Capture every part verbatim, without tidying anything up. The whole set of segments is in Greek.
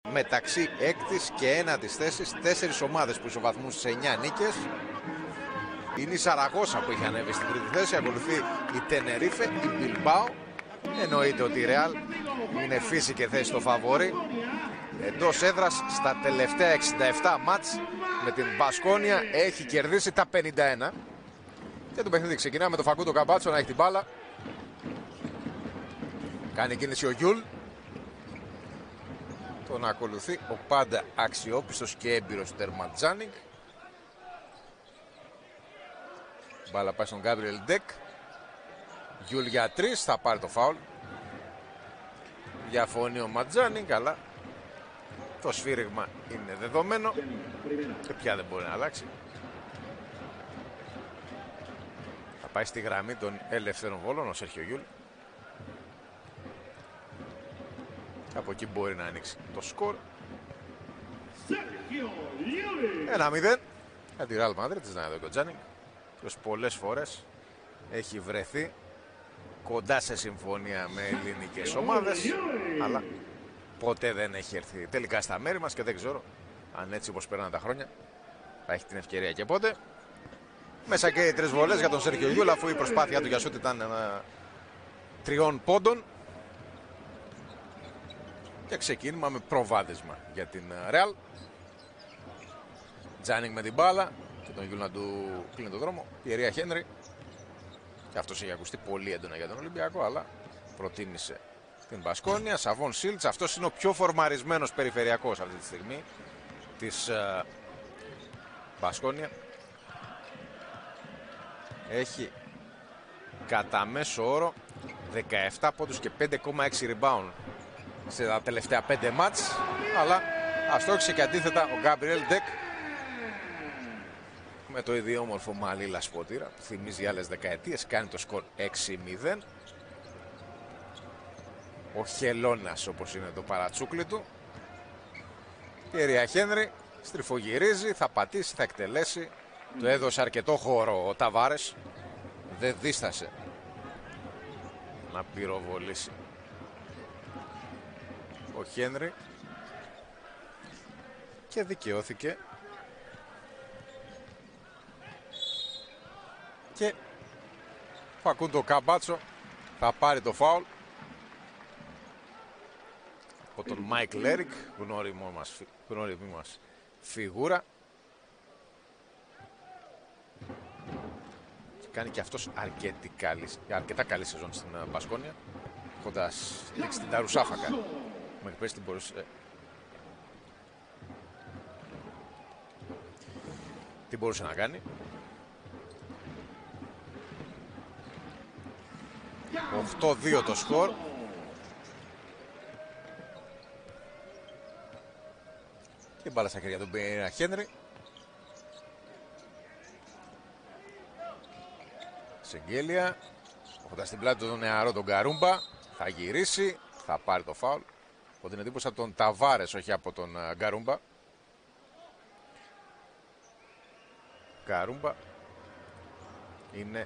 μεταξύ έκτης και ένατης θέσης. Τέσσερις ομάδες που ισοβαθμούν σε εννιά νίκες. Είναι η Σαραγώσα που έχει ανέβει στην τρίτη θέση. Ακολουθεί η Τενερίφε, η Μπιλμπάο. Εννοείται ότι η Ρεάλ είναι φύση και θέση στο φαβόρι. Εντός έδρας στα τελευταία εξήντα επτά μάτς με την Μπασκόνια έχει κερδίσει τα πενήντα ένα. Και το παιχνίδι ξεκινά με τον Φακούντο Καμπάτσο να έχει την μπάλα. Κάνει κίνηση ο Γιούλ. Τον ακολουθεί ο πάντα αξιόπιστος και έμπειρος Τερματζάνικ. Μπάλα πάει στον Γκάμπριελ Ντεκ. Γιούλ για τρεις, θα πάρει το φάουλ. Διαφωνεί ο Ματζάνικ, αλλά το σφύριγμα είναι δεδομένο και πια δεν μπορεί να αλλάξει. Θα πάει στη γραμμή των ελεύθερων βόλων ο Σέρχιο Γιούλ. Από εκεί μπορεί να ανοίξει το σκορ. ένα μηδέν για τη Real Madrid της Νάιδο Κοτζάνικ, ποιος πολλές φορές έχει βρεθεί κοντά σε συμφωνία με ελληνικές ομάδες, αλλά ποτέ δεν έχει έρθει τελικά στα μέρη μας και δεν ξέρω αν έτσι όπως περνάνε τα χρόνια θα έχει την ευκαιρία και πότε. Μέσα και οι τρεις βολές για τον Σέρχιο Γιούλ, αφού η προσπάθεια του για σούτ ήταν ένα τριών πόντων. Και ξεκίνημα με προβάδισμα για την Real. Τζάνινγκ με την μπάλα και τον Γιούλ να του κλείνει τον δρόμο. Πιερία Χένρι. Και αυτός έχει ακουστεί πολύ έντονα για τον Ολυμπιακό, αλλά προτίμησε την Μπασκόνια. Σαβόν Σίλτς, αυτός είναι ο πιο φορμαρισμένος περιφερειακός αυτή τη στιγμή της uh, Μπασκόνια. Έχει κατά μέσο όρο δεκαεπτά πόντους και πέντε κόμμα έξι rebound σε τα τελευταία πέντε μάτς, αλλά αστόχησε και αντίθετα ο Γκάμπριελ Ντεκ με το ιδιόμορφο μαλλί λασποτήρα που θυμίζει άλλες δεκαετίες. Κάνει το σκορ έξι μηδέν. Ο Χελώνας, όπως είναι το παρατσούκλι του. Πιερία Χένρι στριφογυρίζει, θα πατήσει, θα εκτελέσει. Του έδωσε αρκετό χώρο ο Ταβάρες, δεν δίστασε να πυροβολήσει ο Χένρι και δικαιώθηκε. Και Φακούντο Καμπάτσο θα πάρει το φάουλ από τον Μάικ Λέρικ, γνώριμό μας, γνώριμή μας φιγούρα. Κάνει και αυτός αρκετή καλή, αρκετά καλή σεζόν στην Μπασκόνια, έχοντας δείξει την Ταρουσάφακα μέχρι πέρυσι την μπορούσε, τι μπορούσε να κάνει. οκτώ δύο το σκορ. Και μπάλα στα χέρια του Πιερία Χένρι. Σεγγέλια, έχοντας στην πλάτη του τον νεαρό τον Γκαρούμπα, θα γυρίσει, θα πάρει το φάουλ. Από την εντύπωση από τον Ταβάρες, όχι από τον Γκαρούμπα. Γκαρούμπα είναι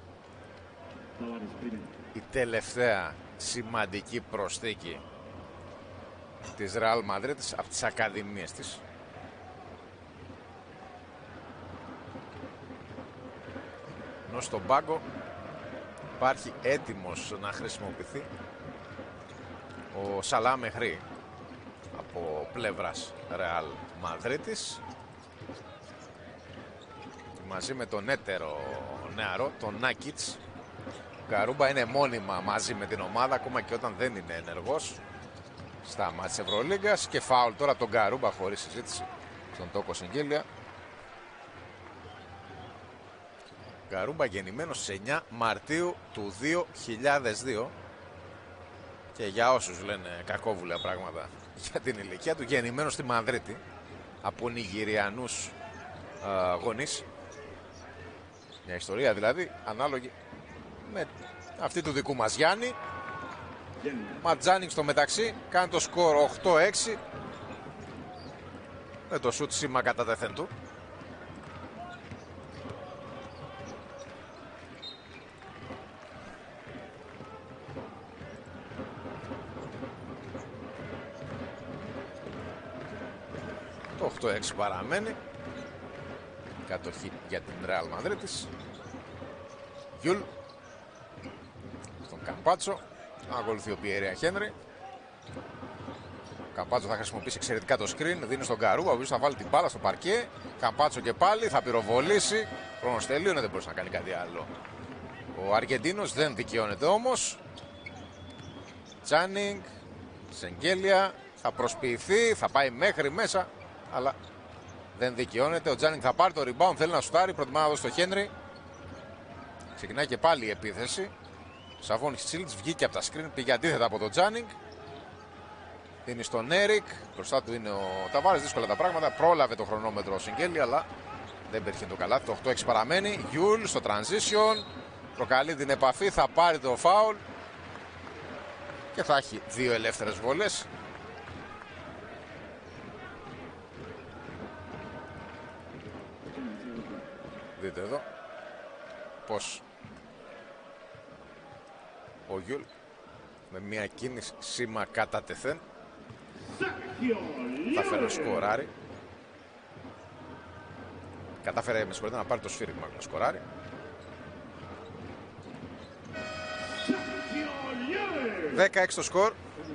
η τελευταία σημαντική προσθήκη της Real Madrid από τις ακαδημίες της. Ενώ στον πάγκο υπάρχει έτοιμος να χρησιμοποιηθεί ο Σαλά Μεχρή από πλευράς Real Madrid, μαζί με τον έτερο νεαρό, τον Νάκιτς. Ο Γκαρούμπα είναι μόνιμα μαζί με την ομάδα, ακόμα και όταν δεν είναι ενεργός στα μάτς Ευρωλίγκας. Και φάουλ τώρα από τον Γκαρούμπα χωρίς συζήτηση στον Τόκο Σεγγέλια. Γκαρούμπα γεννημένος στις εννιά Μαρτίου του δύο χιλιάδες δύο, και για όσους λένε κακόβουλα πράγματα για την ηλικία του, γεννημένος στη Μαδρίτη από Νιγηριανούς α, γονείς. Μια ιστορία δηλαδή ανάλογη με αυτή του δικού μας Γιάννη. Ματζάνικ στο μεταξύ κάνει το σκορ οκτώ έξι με το σουτ σήμα κατά τεθέν του. Το οκτώ έξι παραμένει. Κατοχή για την Ρεάλ Μαδρίτης. Γιουλ. Στον Καμπάτσο. Ακολουθεί ο Πιέρια Χένρι. Καμπάτσο θα χρησιμοποιήσει εξαιρετικά το screen. Δίνει στον Καρούμπα, ο οποίος θα βάλει την μπάλα στο παρκέ. Καμπάτσο και πάλι θα πυροβολήσει. Χρόνος τελείωνε, δεν μπορούσε να κάνει κάτι άλλο. Ο Αργεντίνος δεν δικαιώνεται όμως. Τσάνινγκ. Σεγγέλια. Θα προσποιηθεί, θα πάει μέχρι μέσα. Αλλά δεν δικαιώνεται. Ο Τσάνινγκ θα πάρει το rebound. Θέλει να σουτάρει. Προτιμά να δώσει στο Χένρι. Ξεκινάει και πάλι η επίθεση. Σαβόνι Σίλτς βγήκε από τα screen. Πήγε αντίθετα από τον Τσάνινγκ. Δίνει στον Έρικ. Μπροστά του είναι ο Ταβάρες. Δύσκολα τα πράγματα. Πρόλαβε το χρονόμετρο ο Σεγγέλια, αλλά δεν πέτυχε το καλάθι. Το οκτώ έξι παραμένει. Γιουλ στο transition. Προκαλεί την επαφή. Θα πάρει το φάουλ. Και θα έχει δύο ελεύθερες βόλες. Δείτε εδώ πως ο Γιουλ με μια κίνηση σήμα κατά τεθέν θα φέρει σκοράρι. Κατάφερε με συγχωρείτε να πάρει το σφύριγμα να σκοράρει. δέκα έξι το σκορ.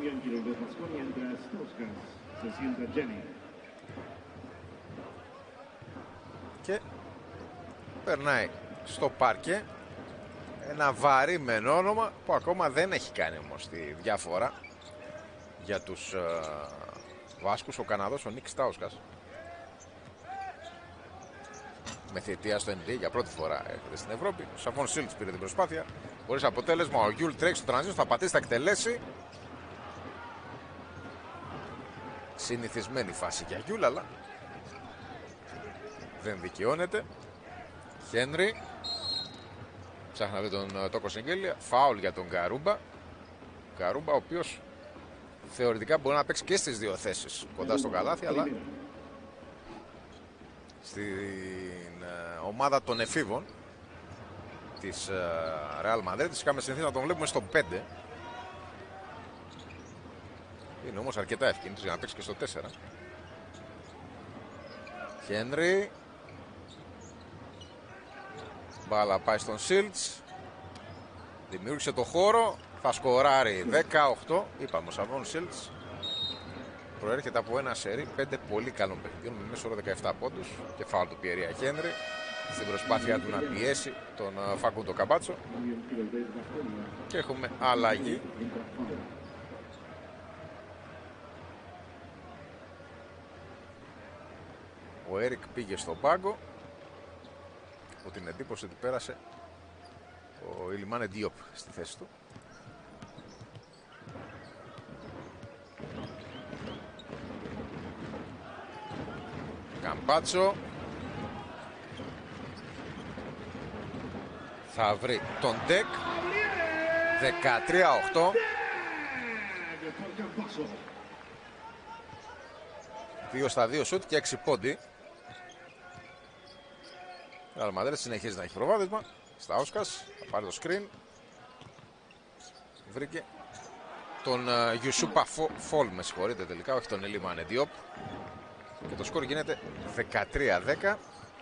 Και περνάει στο πάρκε ένα βαρύ μεν όνομα που ακόμα δεν έχει κάνει όμως τη διαφορά για τους uh, Βάσκους, ο Καναδός, ο Νίκ Στάουσκας. Με θητεία στο N B A για πρώτη φορά έρχεται στην Ευρώπη. Ο Σαβόν Σίλτς πήρε την προσπάθεια χωρίς αποτέλεσμα. Ο Γιουλ τρέχει στο transition, θα πατήσει, θα εκτελέσει. Συνηθισμένη φάση για Γιουλ, αλλά δεν δικαιώνεται. Χένρι. Ψάχνει να δει τον Τόκο Σεγγέλια. Φάουλ για τον Καρούμπα. Καρούμπα, ο οποίος θεωρητικά μπορεί να παίξει και στις δύο θέσεις κοντά στο καλάθι, αλλά στην uh, ομάδα των εφήβων της uh, Real Madrid είχαμε συνηθίσει να τον βλέπουμε στο πέντε. Είναι όμως αρκετά ευκίνητος για να παίξει και στο τέσσερα. Χένρι. Μπάλα πάει στον Σίλτς. Δημιούργησε το χώρο. Θα σκοράρει δεκαοκτώ. Είπαμε ο Σαβόν Σίλτς προέρχεται από ένα σερί πέντε πολύ καλών παιχνιδιών με μέσο όρο δεκαεπτά πόντους και φάουλ του Πιερία Χένρι στην προσπάθειά του να πιέσει τον Φακούντο Καμπάτσο. Και έχουμε αλλαγή. Ο Έρικ πήγε στον πάγκο. Από την εντύπωση ότι πέρασε ο Ιλιμάνε Ντιόπ στη θέση του. Καμπάτσο θα βρει τον Ντεκ. Δεκατρία οκτώ. Δύο στα δύο σουτ και έξι πόντι. Ο Real Madrid συνεχίζει να έχει προβάδισμα. Στάουσκας θα πάρει το screen. Βρήκε τον Γιουσούπα Φολ, με συγχωρείτε τελικά, όχι τον Ιλιμάνε Ντιόπ. Και το σκορ γίνεται δεκατρία δέκα.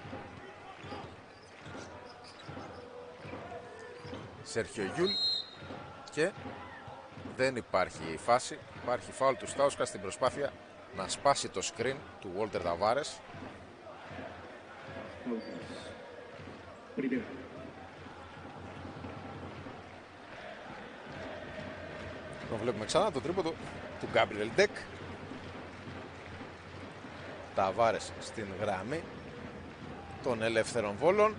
Σέρχιο Γιουλ. Και δεν υπάρχει φάση. Υπάρχει φάουλ του Στάουσκα στην προσπάθεια να σπάσει το screen του Walter Tavares. Το βλέπουμε ξανά το τρίποντο του Γκάμπριελ Ντεκ. Ταβάρες στην γραμμή των ελεύθερων βόλων.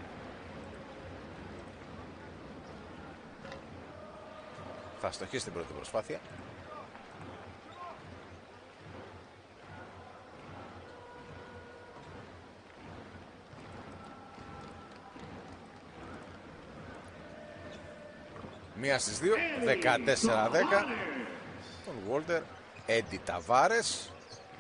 Θα στοχίσει την πρώτη προσπάθεια. Μία στις δύο, δεκατέσσερα δέκα. Τον Walter, Έντι Ταβάρες.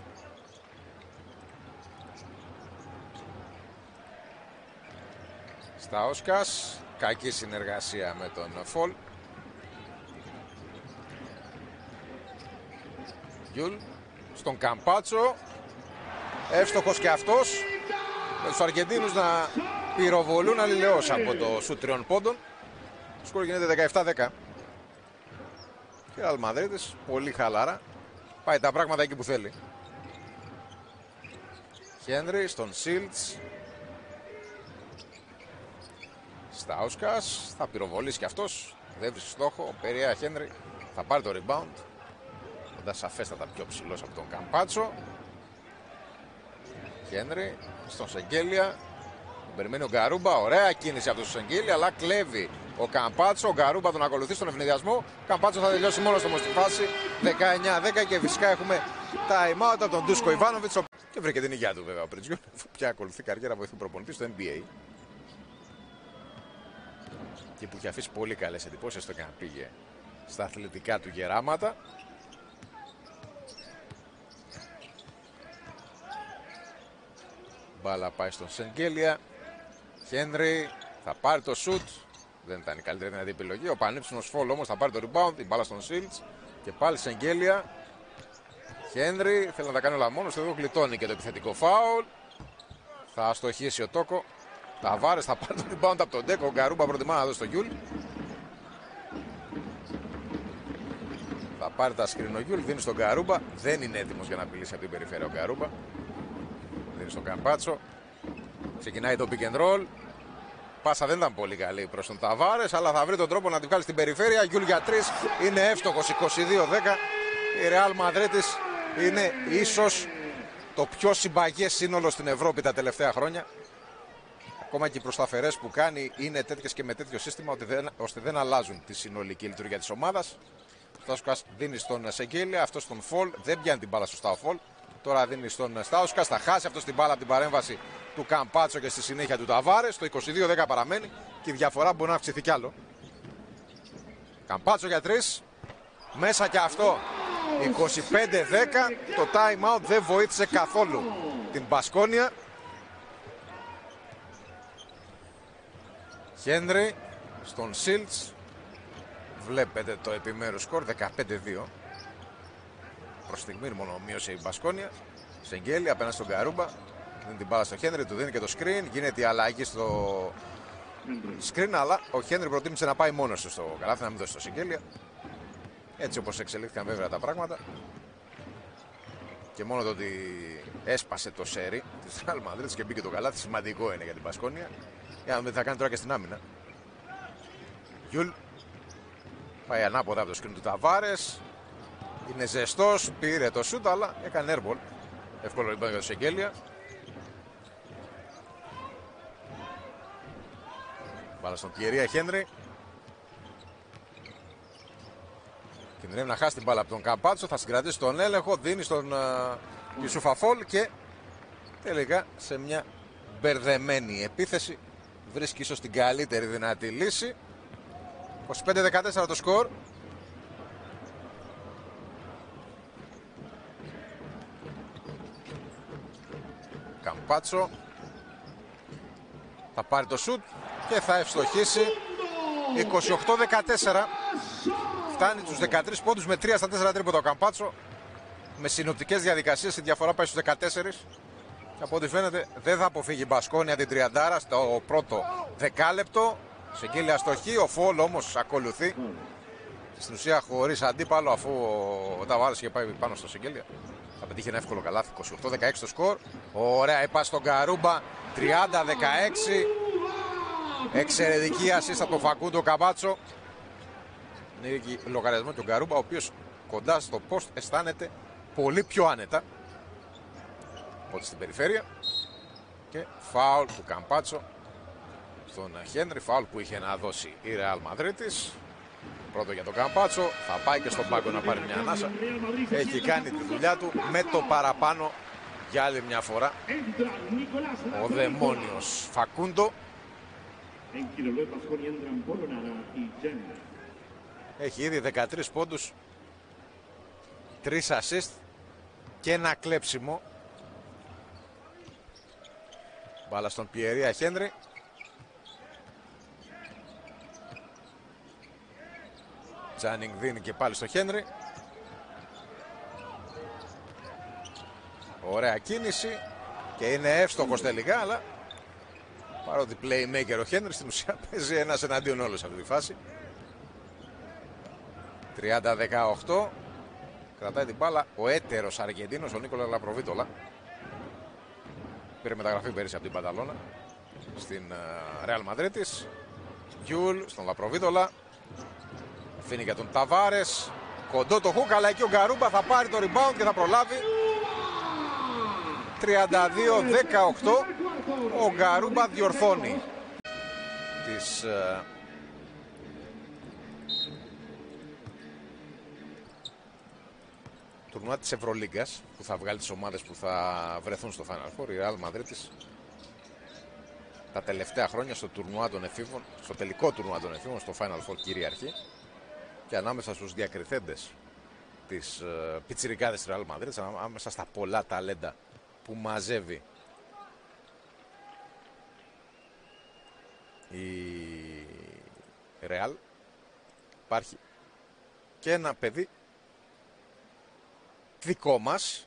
Στάουσκας, κακή συνεργασία με τον Φολ. Γιουλ, στον Καμπάτσο. Εύστοχος και αυτός. Με τους Αργεντίνους να πυροβολούν αλληλεώς από το σουτ τριών πόντων. Σκορ γίνεται δεκαεπτά δέκα. Και ο Αλμαδρίτης πολύ χαλάρα. Πάει τα πράγματα εκεί που θέλει. Χένρι στον Σίλτς. Στάουσκας. Θα πυροβολήσει και αυτός. Δεν βρίσκει στόχο. Ο Περιά Χένρι θα πάρει το rebound. Κοντά σαφέστατα πιο ψηλός από τον Καμπάτσο. Χένρι στον Σεγγέλια. Περιμένει ο Γκαρούμπα. Ωραία κίνηση από τον Σεγγέλια, αλλά κλέβει ο Καμπάτσο. Ο Γκαρούμπα τον ακολουθεί στον ευνηδιασμό. Καμπάτσο θα τελειώσει μόνο στο στη φάση. δεκαεννιά δέκα και φυσικά έχουμε time out από τον Ντούσκο Ιβάνοβιτς. Και βρήκε την υγεία του βέβαια ο Πριτζιόν. Πια ακολουθεί καριέρα βοηθού προπονητή στο N B A. Και που έχει αφήσει πολύ καλές εντυπώσεις στο και να πήγε στα αθλητικά του γεράματα. Μπάλα πάει στον Σεγγέλια. Χένρι θα πάρει το σουτ. Δεν ήταν η καλύτερη δυνατή επιλογή. Ο πανύψινος Φόλ όμως θα πάρει το rebound. Η μπάλα στον Σίλτς. Και πάλι Σεγγέλια. Χένρι θέλει να τα κάνει όλα μόνος. Εδώ γλιτώνει και το επιθετικό φάουλ. Θα αστοχίσει ο Τόκο. Ταβάρες θα πάρει το rebound από τον Ντέκο. Ο Γκαρούμπα προτιμά να δώσει το Γιούλ. Θα πάρει τα σκριν ο Γιούλ. Δίνει στον Γκαρούμπα. Δεν είναι έτοιμος για να απειλήσει από την περιφέρεια ο Γκαρούμπα. Δίνει στον Καμπάτσο. Ξεκινάει το pick and roll. Πάσα δεν ήταν πολύ καλή προς τον Ταβάρες, αλλά θα βρει τον τρόπο να τη βγάλει στην περιφέρεια. Γιούλ για τρεις. Είναι εύστοχος. είκοσι δύο δέκα. Η Ρεάλ Μαδρίτης είναι ίσως το πιο συμπαγές σύνολο στην Ευρώπη τα τελευταία χρόνια. Ακόμα και οι προσταφερές που κάνει είναι τέτοιες και με τέτοιο σύστημα ώστε δεν αλλάζουν τη συνολική λειτουργία της ομάδας. Στάουσκας δίνει στον Σεγγέλια, αυτό στον Φολ. Δεν πιάνει την μπάλα σωστά ο Φολ. Τώρα δίνει στον Στάουσκας. Θα χάσει αυτό την μπάλα από την παρέμβαση του Καμπάτσο και στη συνέχεια του Ταβάρες. Το είκοσι δύο δέκα παραμένει και η διαφορά μπορεί να αυξηθεί κι άλλο. Καμπάτσο για τρεις. Μέσα και αυτό. είκοσι πέντε δέκα. Το time out δεν βοήθησε καθόλου την Μπασκόνια. Χένρι στον Σίλτς. Βλέπετε το επιμέρους σκορ δεκαπέντε δύο. Προς στιγμή μόνο μείωσε η Μπασκόνια. Σεγγέλη απέναντι στον Γκαρούμπα. Δίνει την μπάλα στον Χένρι, του δίνει και το screen. Γίνεται η αλλαγή στο screen, αλλά ο Χένρι προτίμησε να πάει μόνος του στο καλάθι, να μην δώσει το Σεγγέλια. Έτσι όπως εξελίχθηκαν βέβαια τα πράγματα. Και μόνο το ότι έσπασε το σέρι της Ρεάλ Μαδρίτης και μπήκε το καλάθι σημαντικό είναι για την Μπασκόνια. Για να δούμε τι θα κάνει τώρα και στην άμυνα. Γιούλ πάει ανάποδα από το screen του Ταβάρες. Είναι ζεστός, πήρε το σούτ, αλλά έκανε airball. Εύκολο λοιπόν για το Σεγγέλια. Μπάλα στον Πιερία Χένρι. Κινδυνεύει να χάσει την μπάλα από τον Καμπάτσο. Θα συγκρατήσει τον έλεγχο. Δίνει στον Ιουσούφα Φολ και τελικά σε μια μπερδεμένη επίθεση βρίσκει ίσως την καλύτερη δυνατή λύση. είκοσι πέντε δεκατέσσερα το σκορ. Καμπάτσο θα πάρει το σουτ και θα ευστοχίσει. Είκοσι οκτώ δεκατέσσερα. Φτάνει τους δεκατρείς πόντους με τρία στα τέσσερα τρίποτα ο Καμπάτσο. Με συνοπτικές διαδικασίες η διαφορά πάει στους δεκατέσσερα. Και από ό,τι φαίνεται δεν θα αποφύγει η Μπασκόνια την τριαντάρα στο πρώτο δεκάλεπτο. Σεγγέλια αστοχή, ο Φόλ όμως ακολουθεί. Στην ουσία χωρίς αντίπαλο, αφού ο Ταβάρες είχε πάει πάνω στο Σεγγέλια. Θα πετύχει ένα εύκολο καλάθι. είκοσι οκτώ δεκαέξι το σκορ. Ωραία η πάση στον Γκαρούμπα. τριάντα δεκαέξι. Εξαιρετική ασίστα από τον Φακούντο Καμπάτσο. Είναι εκεί λογαριασμό του Γκαρούμπα, ο οποίος κοντά στο post αισθάνεται πολύ πιο άνετα από στην περιφέρεια. Και φάουλ του Καμπάτσο στον Χένρι. Φάουλ που είχε να δώσει η Ρεάλ Μαδρίτης. Πρώτο για τον Καμπάτσο. Θα πάει και στον πάγκο να πάρει μια ανάσα. Έχει κάνει τη δουλειά του με το παραπάνω για άλλη μια φορά. Ο δαιμόνιος Φακούντο. Έχει ήδη δεκατρείς πόντους, τρεις assist και ένα κλέψιμο. Μπάλα στον Πιερία Χένρι. Τζάνινγκ δίνει και πάλι στο Χένρι. Ωραία κίνηση. και είναι εύστοχος τελικά, αλλά παρότι playmaker ο Χένρι, στην ουσία παίζει ένας εναντίον όλους σε αυτή τη φάση. τριάντα δεκαοκτώ. Κρατάει την μπάλα ο έτερος Αργεντίνος, ο Νίκολα Λαπροβίτολα. Πήρε μεταγραφή πέρυσι από την Πανταλώνα στην Ρεάλ Μαδρίτης. Γιούλ στον Λαπροβίτολα. Αφήνει για τον Ταβάρες. Κοντό το χουκ, αλλά εκεί ο Γκαρούμπα θα πάρει το rebound και θα προλάβει. τριάντα δύο δεκαοκτώ. Ο Γκαρούμπα διορθώνει τις uh, τουρνουά της Ευρωλίγκας, που θα βγάλει τις ομάδες που θα βρεθούν στο Final Four. Η Real Madrid τα τελευταία χρόνια στο τουρνουά των εφήβων, στο τελικό τουρνουά των εφήβων, στο Final Four κυριαρχεί, και ανάμεσα στους διακριθέντες της uh, πιτσιρικάδες της Real Madrid, ανάμεσα στα πολλά ταλέντα που μαζεύει η Real, υπάρχει και ένα παιδί δικό μας,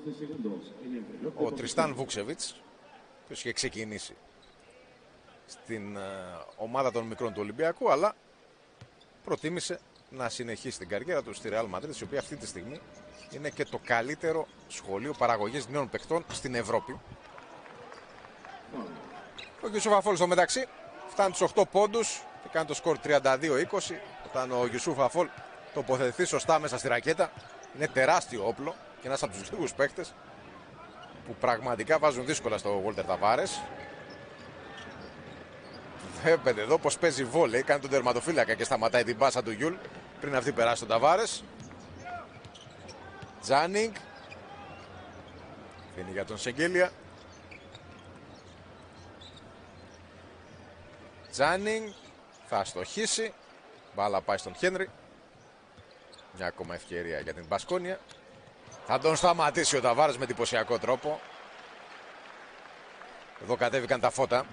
ο Τριστάν Βούξεβιτς, που είχε ξεκινήσει στην uh, ομάδα των μικρών του Ολυμπιακού, αλλά προτίμησε να συνεχίσει την καριέρα του στη Real Madrid, η οποία αυτή τη στιγμή είναι και το καλύτερο σχολείο παραγωγής νέων παιχτών στην Ευρώπη. Ο Γιουσούφ Αφόλ στο μεταξύ φτάνει τους οκτώ πόντους και κάνει το σκορ τριάντα δύο είκοσι. Όταν ο Γιουσούφ Αφόλ τοποθετηθεί σωστά μέσα στη ρακέτα, είναι τεράστιο όπλο και ένας από τους λίγους παίκτες που πραγματικά βάζουν δύσκολα στο Βόλτερ Ταβάρες. Βλέπετε εδώ πως παίζει βόλεϊ, κάνει τον τερματοφύλακα και σταματάει την μπάσα του Γιούλ πριν αυτή περάσει τον Ταβάρες. Τζάνινγκ. Φύγει για τον Σεγγέλια. Τζάνινγκ θα αστοχίσει. Μπάλα πάει στον Χένρι. Μια ακόμα ευκαιρία για την Μπασκόνια. Θα τον σταματήσει ο Ταβάρες με εντυπωσιακό τρόπο. Εδώ κατέβηκαν τα φώτα.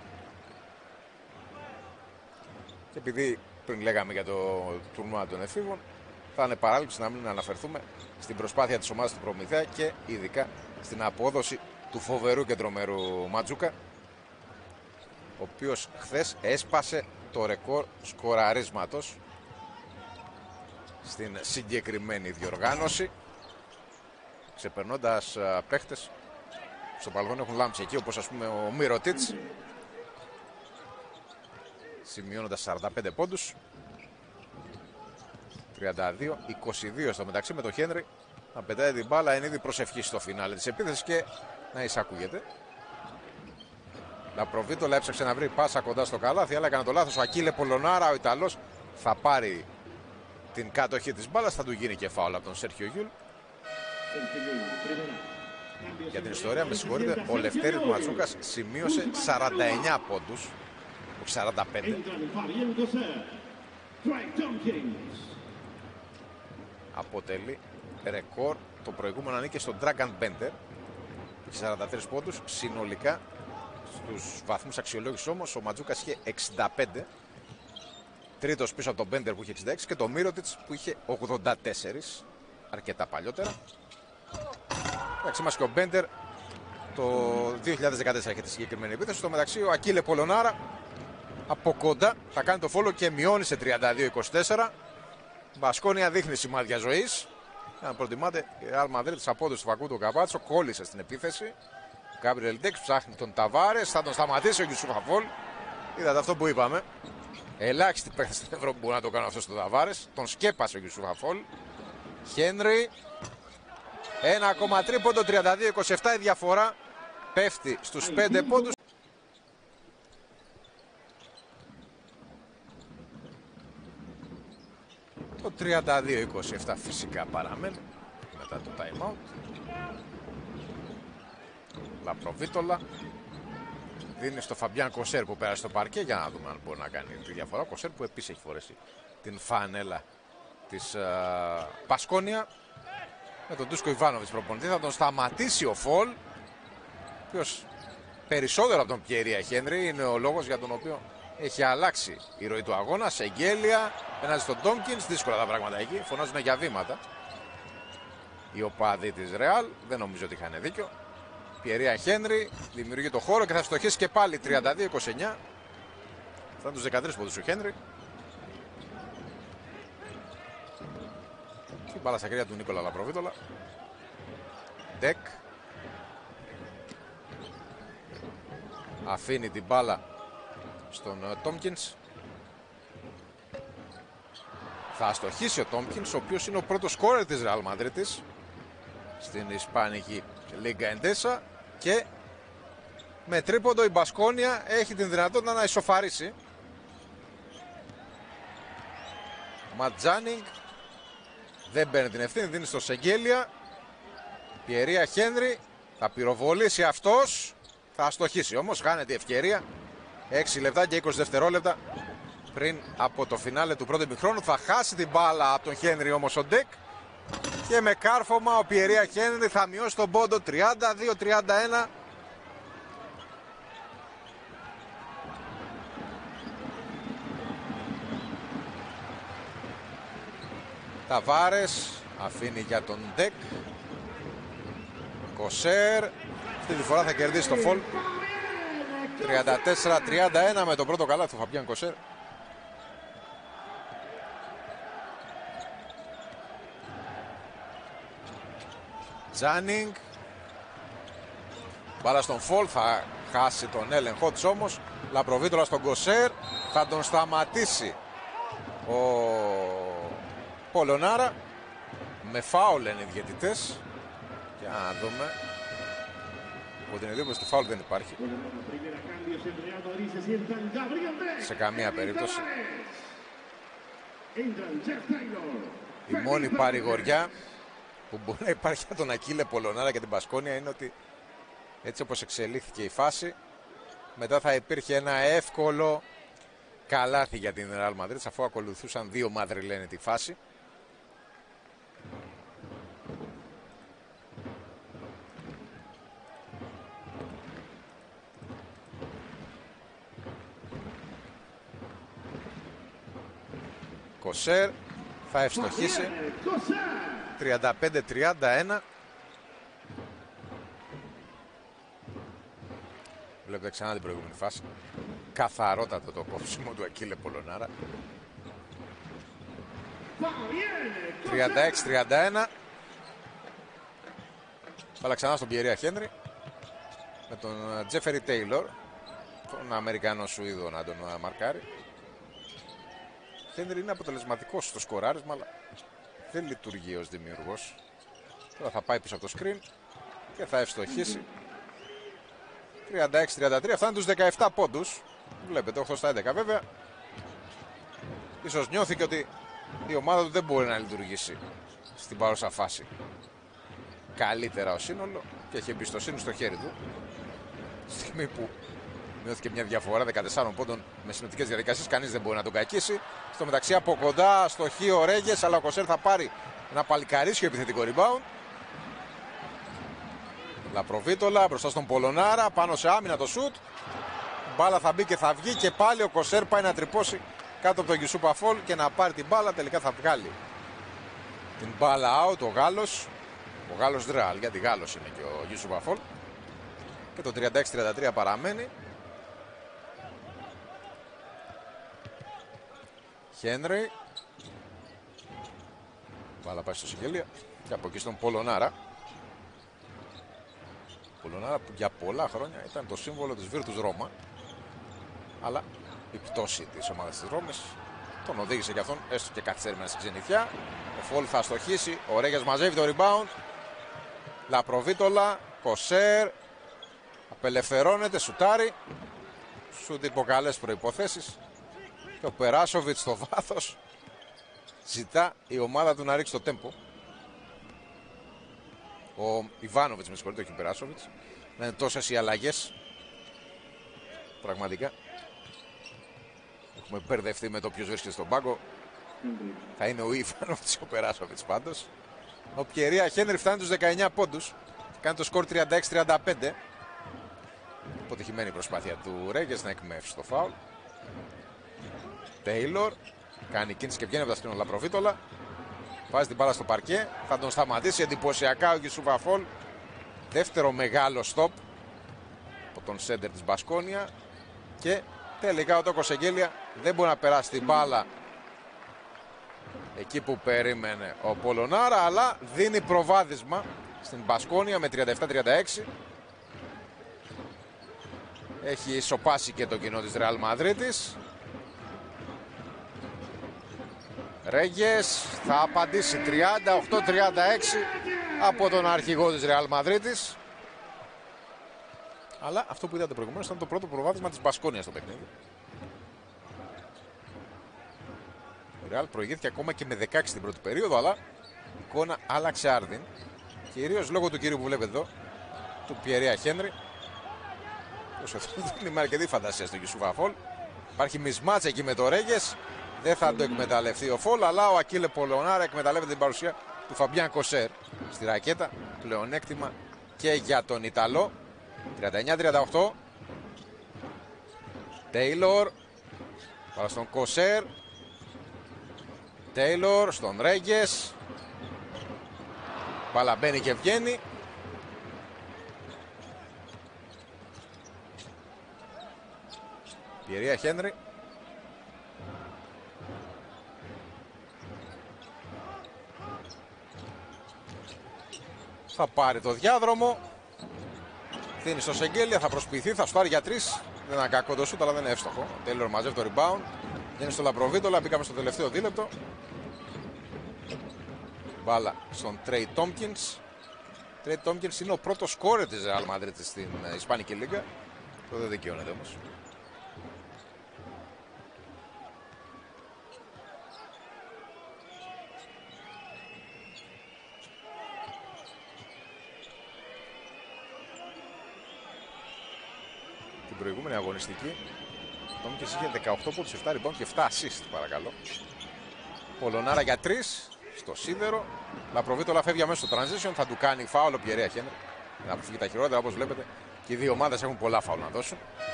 Και επειδή πριν λέγαμε για το τουρνουά των εφήβων, θα είναι παράληψη να μην αναφερθούμε στην προσπάθεια της ομάδας του Προμηθέα και ειδικά στην απόδοση του φοβερού και τρομερού Ματζούκα, ο οποίος χθες έσπασε το ρεκόρ σκοραρίσματος στην συγκεκριμένη διοργάνωση, ξεπερνώντας uh, παίχτες στο παλγόν έχουν λάμψει εκεί, όπως ας πούμε ο Μιροτίτς, σημειώνοντας σαράντα πέντε πόντους. τριάντα δύο είκοσι δύο στο μεταξύ, με το Χένρι να πετάει την μπάλα εν είδη προσευχή στο φινάλε της επίθεσης και να εισακούγεται. Λαπροβίτολα έψαξε να βρει πάσα κοντά στο καλάθι, αλλά έκανε το λάθος. Ο Ακίλε Πολωνάρα, ο Ιταλός, θα πάρει την κατοχή της μπάλας, θα του γίνει και φάουλ από τον Σέρχιο Γιούλ. Για την ιστορία, με συγχωρείτε, ο Λευτέρης Ματζούκας σημείωσε σαράντα εννέα πόντους, όχι σαράντα πέντε. Αποτελεί ρεκόρ. Το προηγούμενο ανήκε στον Dragan Bender, είχε σαράντα τρεις πόντους. Συνολικά στους βαθμούς αξιολόγησης όμως ο Ματζούκας είχε εξήντα πέντε. Τρίτος πίσω από τον Bender που είχε εξήντα έξι και το Μίροτιτς που είχε ογδόντα τέσσερα, αρκετά παλιότερα. Εντάξει, μας και ο Bender το δύο χιλιάδες δεκατέσσερα είχε τη συγκεκριμένη επίθεση. Στο μεταξύ ο Ακίλε Πολωνάρα από κοντά θα κάνει το φόλο και μειώνει σε τριάντα δύο είκοσι τέσσερα. Μπασκόνια δείχνει σημάδια ζωής. Αν προτιμάτε, η Real Madrid της απόδοσης του Φακούντο Καμπάτσο κόλλησε στην επίθεση. Ο Γκάμπριελ Ντέξ ψάχνει τον Ταβάρες, θα τον σταματήσει ο Γιουσούφ Αφόλ. Είδατε αυτό που είπαμε. Ελάχιστοι παίκτες στην Ευρώπη μπορούν να το κάνουν αυτό στον Ταβάρες. Τον σκέπασε ο Γιουσούφ Αφόλ. Χένρι. Ένα ακόμα τρίποντο, τριάντα δύο είκοσι επτά. Η διαφορά πέφτει στους πέντε πόντους. Το τριάντα δύο είκοσι επτά φυσικά παραμένει μετά το time out. Λαπροβίτολα δίνει στο Φαμπιάν Κοσέρ που πέρασε στο παρκέ, για να δούμε αν μπορεί να κάνει τη διαφορά. Κοσέρ που επίσης έχει φορέσει την φανέλα της uh, Πασκόνια, με τον Ντούσκο Ιβάνοβιτς προπονητή. Θα τον σταματήσει ο Φολ, ο οποίος περισσότερο από τον Πιερία Χένρι είναι ο λόγος για τον οποίο έχει αλλάξει η ροή του αγώνα. Σεγγέλια απέναντι στον Τόμκινς, δύσκολα τα πράγματα εκεί, φωνάζουν για βήματα οι οπαδοί της Ρεάλ, δεν νομίζω ότι είχαν δίκιο. Πιερία Χένρι δημιουργεί το χώρο και θα στοχίσει και πάλι. Τριάντα δύο είκοσι εννιά. Φτάνει τους δεκατρείς πόντους ο Χένρι. Και η μπάλα στα χέρια του Νίκολα Λαπροβίτολα. Ντεκ. Αφήνει την μπάλα στον Τόμκινς. Θα αστοχίσει ο Τόμκινς, ο οποίος είναι ο πρώτος σκόρερ της Ρεάλ Μαδρίτης στην Ισπανική Λίγκα Εντέσα, και με τρίποντο η Μπασκόνια έχει την δυνατότητα να ισοφαρίσει. Ματζάνινγκ δεν παίρνει την ευθύνη, δίνει στο Σεγγέλια. Πιερία Χένρι θα πυροβολήσει αυτός, θα αστοχίσει όμως, χάνεται η ευκαιρία. έξι λεπτά και είκοσι δευτερόλεπτα πριν από το φινάλε του πρώτου ημιχρόνου. Θα χάσει την μπάλα από τον Χένρι όμως ο Ντεκ, και με κάρφωμα ο Πιερία Χένρι θα μειώσει τον πόντο. Τριάντα δύο τριάντα ένα. Ταβάρες αφήνει για τον Ντεκ. Κοσέρ αυτή τη φορά θα κερδίσει το φολ. Τριάντα τέσσερα τριάντα ένα με τον πρώτο καλάθι του Φαμπιάν Κοσέρ. Τζάνινγκ. Μπάλα στον φολ, θα χάσει τον έλεγχό της όμως. Λαπροβίτολα στον Κοσέρ, θα τον σταματήσει ο Πολωνάρα. Με φάουλ είναι οι διαιτητές. Για να δούμε. Από την εντύπωση του φάουλ δεν υπάρχει σε καμία περίπτωση. Η μόνη παρηγοριά που μπορεί να υπάρχει για τον Ακίλε Πολωνάρα και την Μπασκόνια είναι ότι έτσι όπως εξελίχθηκε η φάση, μετά θα υπήρχε ένα εύκολο καλάθι για την Ρεάλ Μαδρίτης, αφού ακολουθούσαν δύο Μαδριλένοι τη φάση. Κοσέρ θα ευστοχίσει. Τριάντα πέντε τριάντα ένα. Βλέπετε ξανά την προηγούμενη φάση. Καθαρότατο το κόψιμο του Ακίλε Πολωνάρα. τριάντα έξι τριάντα ένα. Πάλα ξανά στον Πιερία Χένρι με τον Τζέφερι Τέιλορ, τον Αμερικανό Σουηδό, να τον μαρκάρει. Χένρι είναι αποτελεσματικός στο σκοράρισμα, αλλά δεν λειτουργεί ως δημιουργός. Τώρα θα πάει πίσω από το screen και θα ευστοχίσει. τριάντα έξι τριάντα τρία, φτάνει τους δεκαεπτά πόντους. Βλέπετε, οκτώ στα έντεκα βέβαια. Ίσως νιώθηκε ότι η ομάδα του δεν μπορεί να λειτουργήσει στην παρούσα φάση καλύτερα ως σύνολο και έχει εμπιστοσύνη στο χέρι του. Στη στιγμή που μειώθηκε μια διαφορά δεκατεσσάρων πόντων με συνοπτικές διαδικασίες, κανείς δεν μπορεί να τον κακίσει. Στο μεταξύ από κοντά στοχεί ο Ρέγγες, αλλά ο Κοσέρ θα πάρει ένα παλικαρίσιο επιθετικό rebound. Λαπροβίτολα μπροστά στον Πολωνάρα, πάνω σε άμυνα το σουτ. Μπάλα θα μπει και θα βγει, και πάλι ο Κοσέρ πάει να τρυπώσει κάτω από τον Γιουσούπα Φολ και να πάρει την μπάλα. Τελικά θα βγάλει την μπάλα out ο Γάλλος. Ο Γάλλος Ρεάλ, γιατί Γάλλος είναι και ο Γιουσούπα Φολ. Και το τριάντα έξι τριάντα τρία παραμένει. Χένρι. Μπάλα πάει στο Σιγγέλια και από εκεί στον Πολωνάρα. Πολωνάρα που για πολλά χρόνια ήταν το σύμβολο της Virtus Ρώμα, αλλά η πτώση της ομάδας της Ρώμης τον οδήγησε και αυτόν έστω και καθυστέρημενα στην ξενιθιά. Ο Φολ θα στοχίσει, ο Ρέγιας μαζεύει το rebound. Λαπροβίτολα, Κοσέρ απελευθερώνεται, σουτάρει. Σουτ υπό καλές προϋποθέσεις. Και ο Περάσοβιτς στο βάθος ζητά η ομάδα του να ρίξει το τέμπο. Ο Ιβάνοβιτς, με συγχωρείτε, όχι ο Περάσοβιτς. Να είναι τόσες οι αλλαγές. Πραγματικά έχουμε μπερδευτεί με το ποιος βρίσκεται στον πάγκο. Θα είναι ο Ιβάνοβιτς ή ο Περάσοβιτς πάντως. Ο Πιερία Χένρι φτάνει τους δεκαεννιά πόντους. Κάνει το σκορ τριάντα έξι τριάντα πέντε. Αποτυχημένη προσπάθεια του Ρέγγες να εκμεύσει το φάουλ. Τέιλορ κάνει κίνηση και βγαίνει από τα σκηνών Λαπροβίτολα. Βάζει την μπάλα στο παρκέ. Θα τον σταματήσει εντυπωσιακά ο Γιουσούπα Φολ. Δεύτερο μεγάλο στόπ από τον σέντερ της Μπασκόνια. Και τελικά ο Τόκος Εγγέλια δεν μπορεί να περάσει την μπάλα εκεί που περίμενε ο Πολωνάρα, αλλά δίνει προβάδισμα στην Μπασκόνια με τριάντα επτά τριάντα έξι. Έχει ισοπάσει και το κοινό της Ρεάλ Μαδρίτης. Ρέγγες θα απαντήσει τριάντα οκτώ τριάντα έξι από τον αρχηγό της Ρεάλ Μαδρίτης. Αλλά αυτό που είδατε προηγουμένως ήταν το πρώτο προβάδισμα της Μπασκόνιας στο παιχνίδι. Ο Ρεάλ προηγήθηκε ακόμα και με δεκαέξι την πρώτη περίοδο, αλλά η εικόνα άλλαξε άρδιν. Κυρίως λόγω του κύριου που βλέπετε εδώ, του Πιερία Χένρι. Δεν είμαι αρκετή φαντασία στον Γιουσούφα Φολ. Υπάρχει μισμάτσα εκεί με το Ρέγγες. Δεν θα το εκμεταλλευτεί ο Φολ, αλλά ο Ακίλε Πολωνάρα εκμεταλλεύεται την παρουσία του Φαμπιάν Κοσέρ στη ρακέτα. Πλεονέκτημα και για τον Ιταλό. τριάντα εννιά τριάντα οκτώ. Τέιλορ. Πάρα στον Κοσέρ. Τέιλορ στον Ρέγγες. Μπάλα μπαίνει και βγαίνει. Πιερία Χένρι. Θα πάρει το διάδρομο. Δίνει στο Σεγγέλια, θα προσποιηθεί, θα στάρει για τρεις. Δεν είναι κακό το σούτ, αλλά δεν είναι εύστοχο. Ο Τέιλορ μαζεύει το rebound. Δίνει στο Λαπροβίτολα, μπήκαμε στο τελευταίο δίλεπτο. Μπάλα στον Τρέι Τόμκινς. Τρέι Τόμκινς είναι ο πρώτος σκόρερ της Ρεάλ Μαδρίτης στην Ισπανική Λίγκα. Το δεν δικαιώνεται όμως. Την προηγούμενη αγωνιστική ο Τόμκινς είχε δεκαοκτώ από τους επτά rebound και επτά assist, παρακαλώ. Πολωνάρα για τρεις στο σίδερο. Λαπροβίτολα φεύγει αμέσως στο transition. Θα του κάνει φάουλ ο Πιερέα Χένρι. Να αποφύγει τα χειρότερα, όπως βλέπετε. Και οι δύο ομάδες έχουν πολλά φάουλ να δώσουν.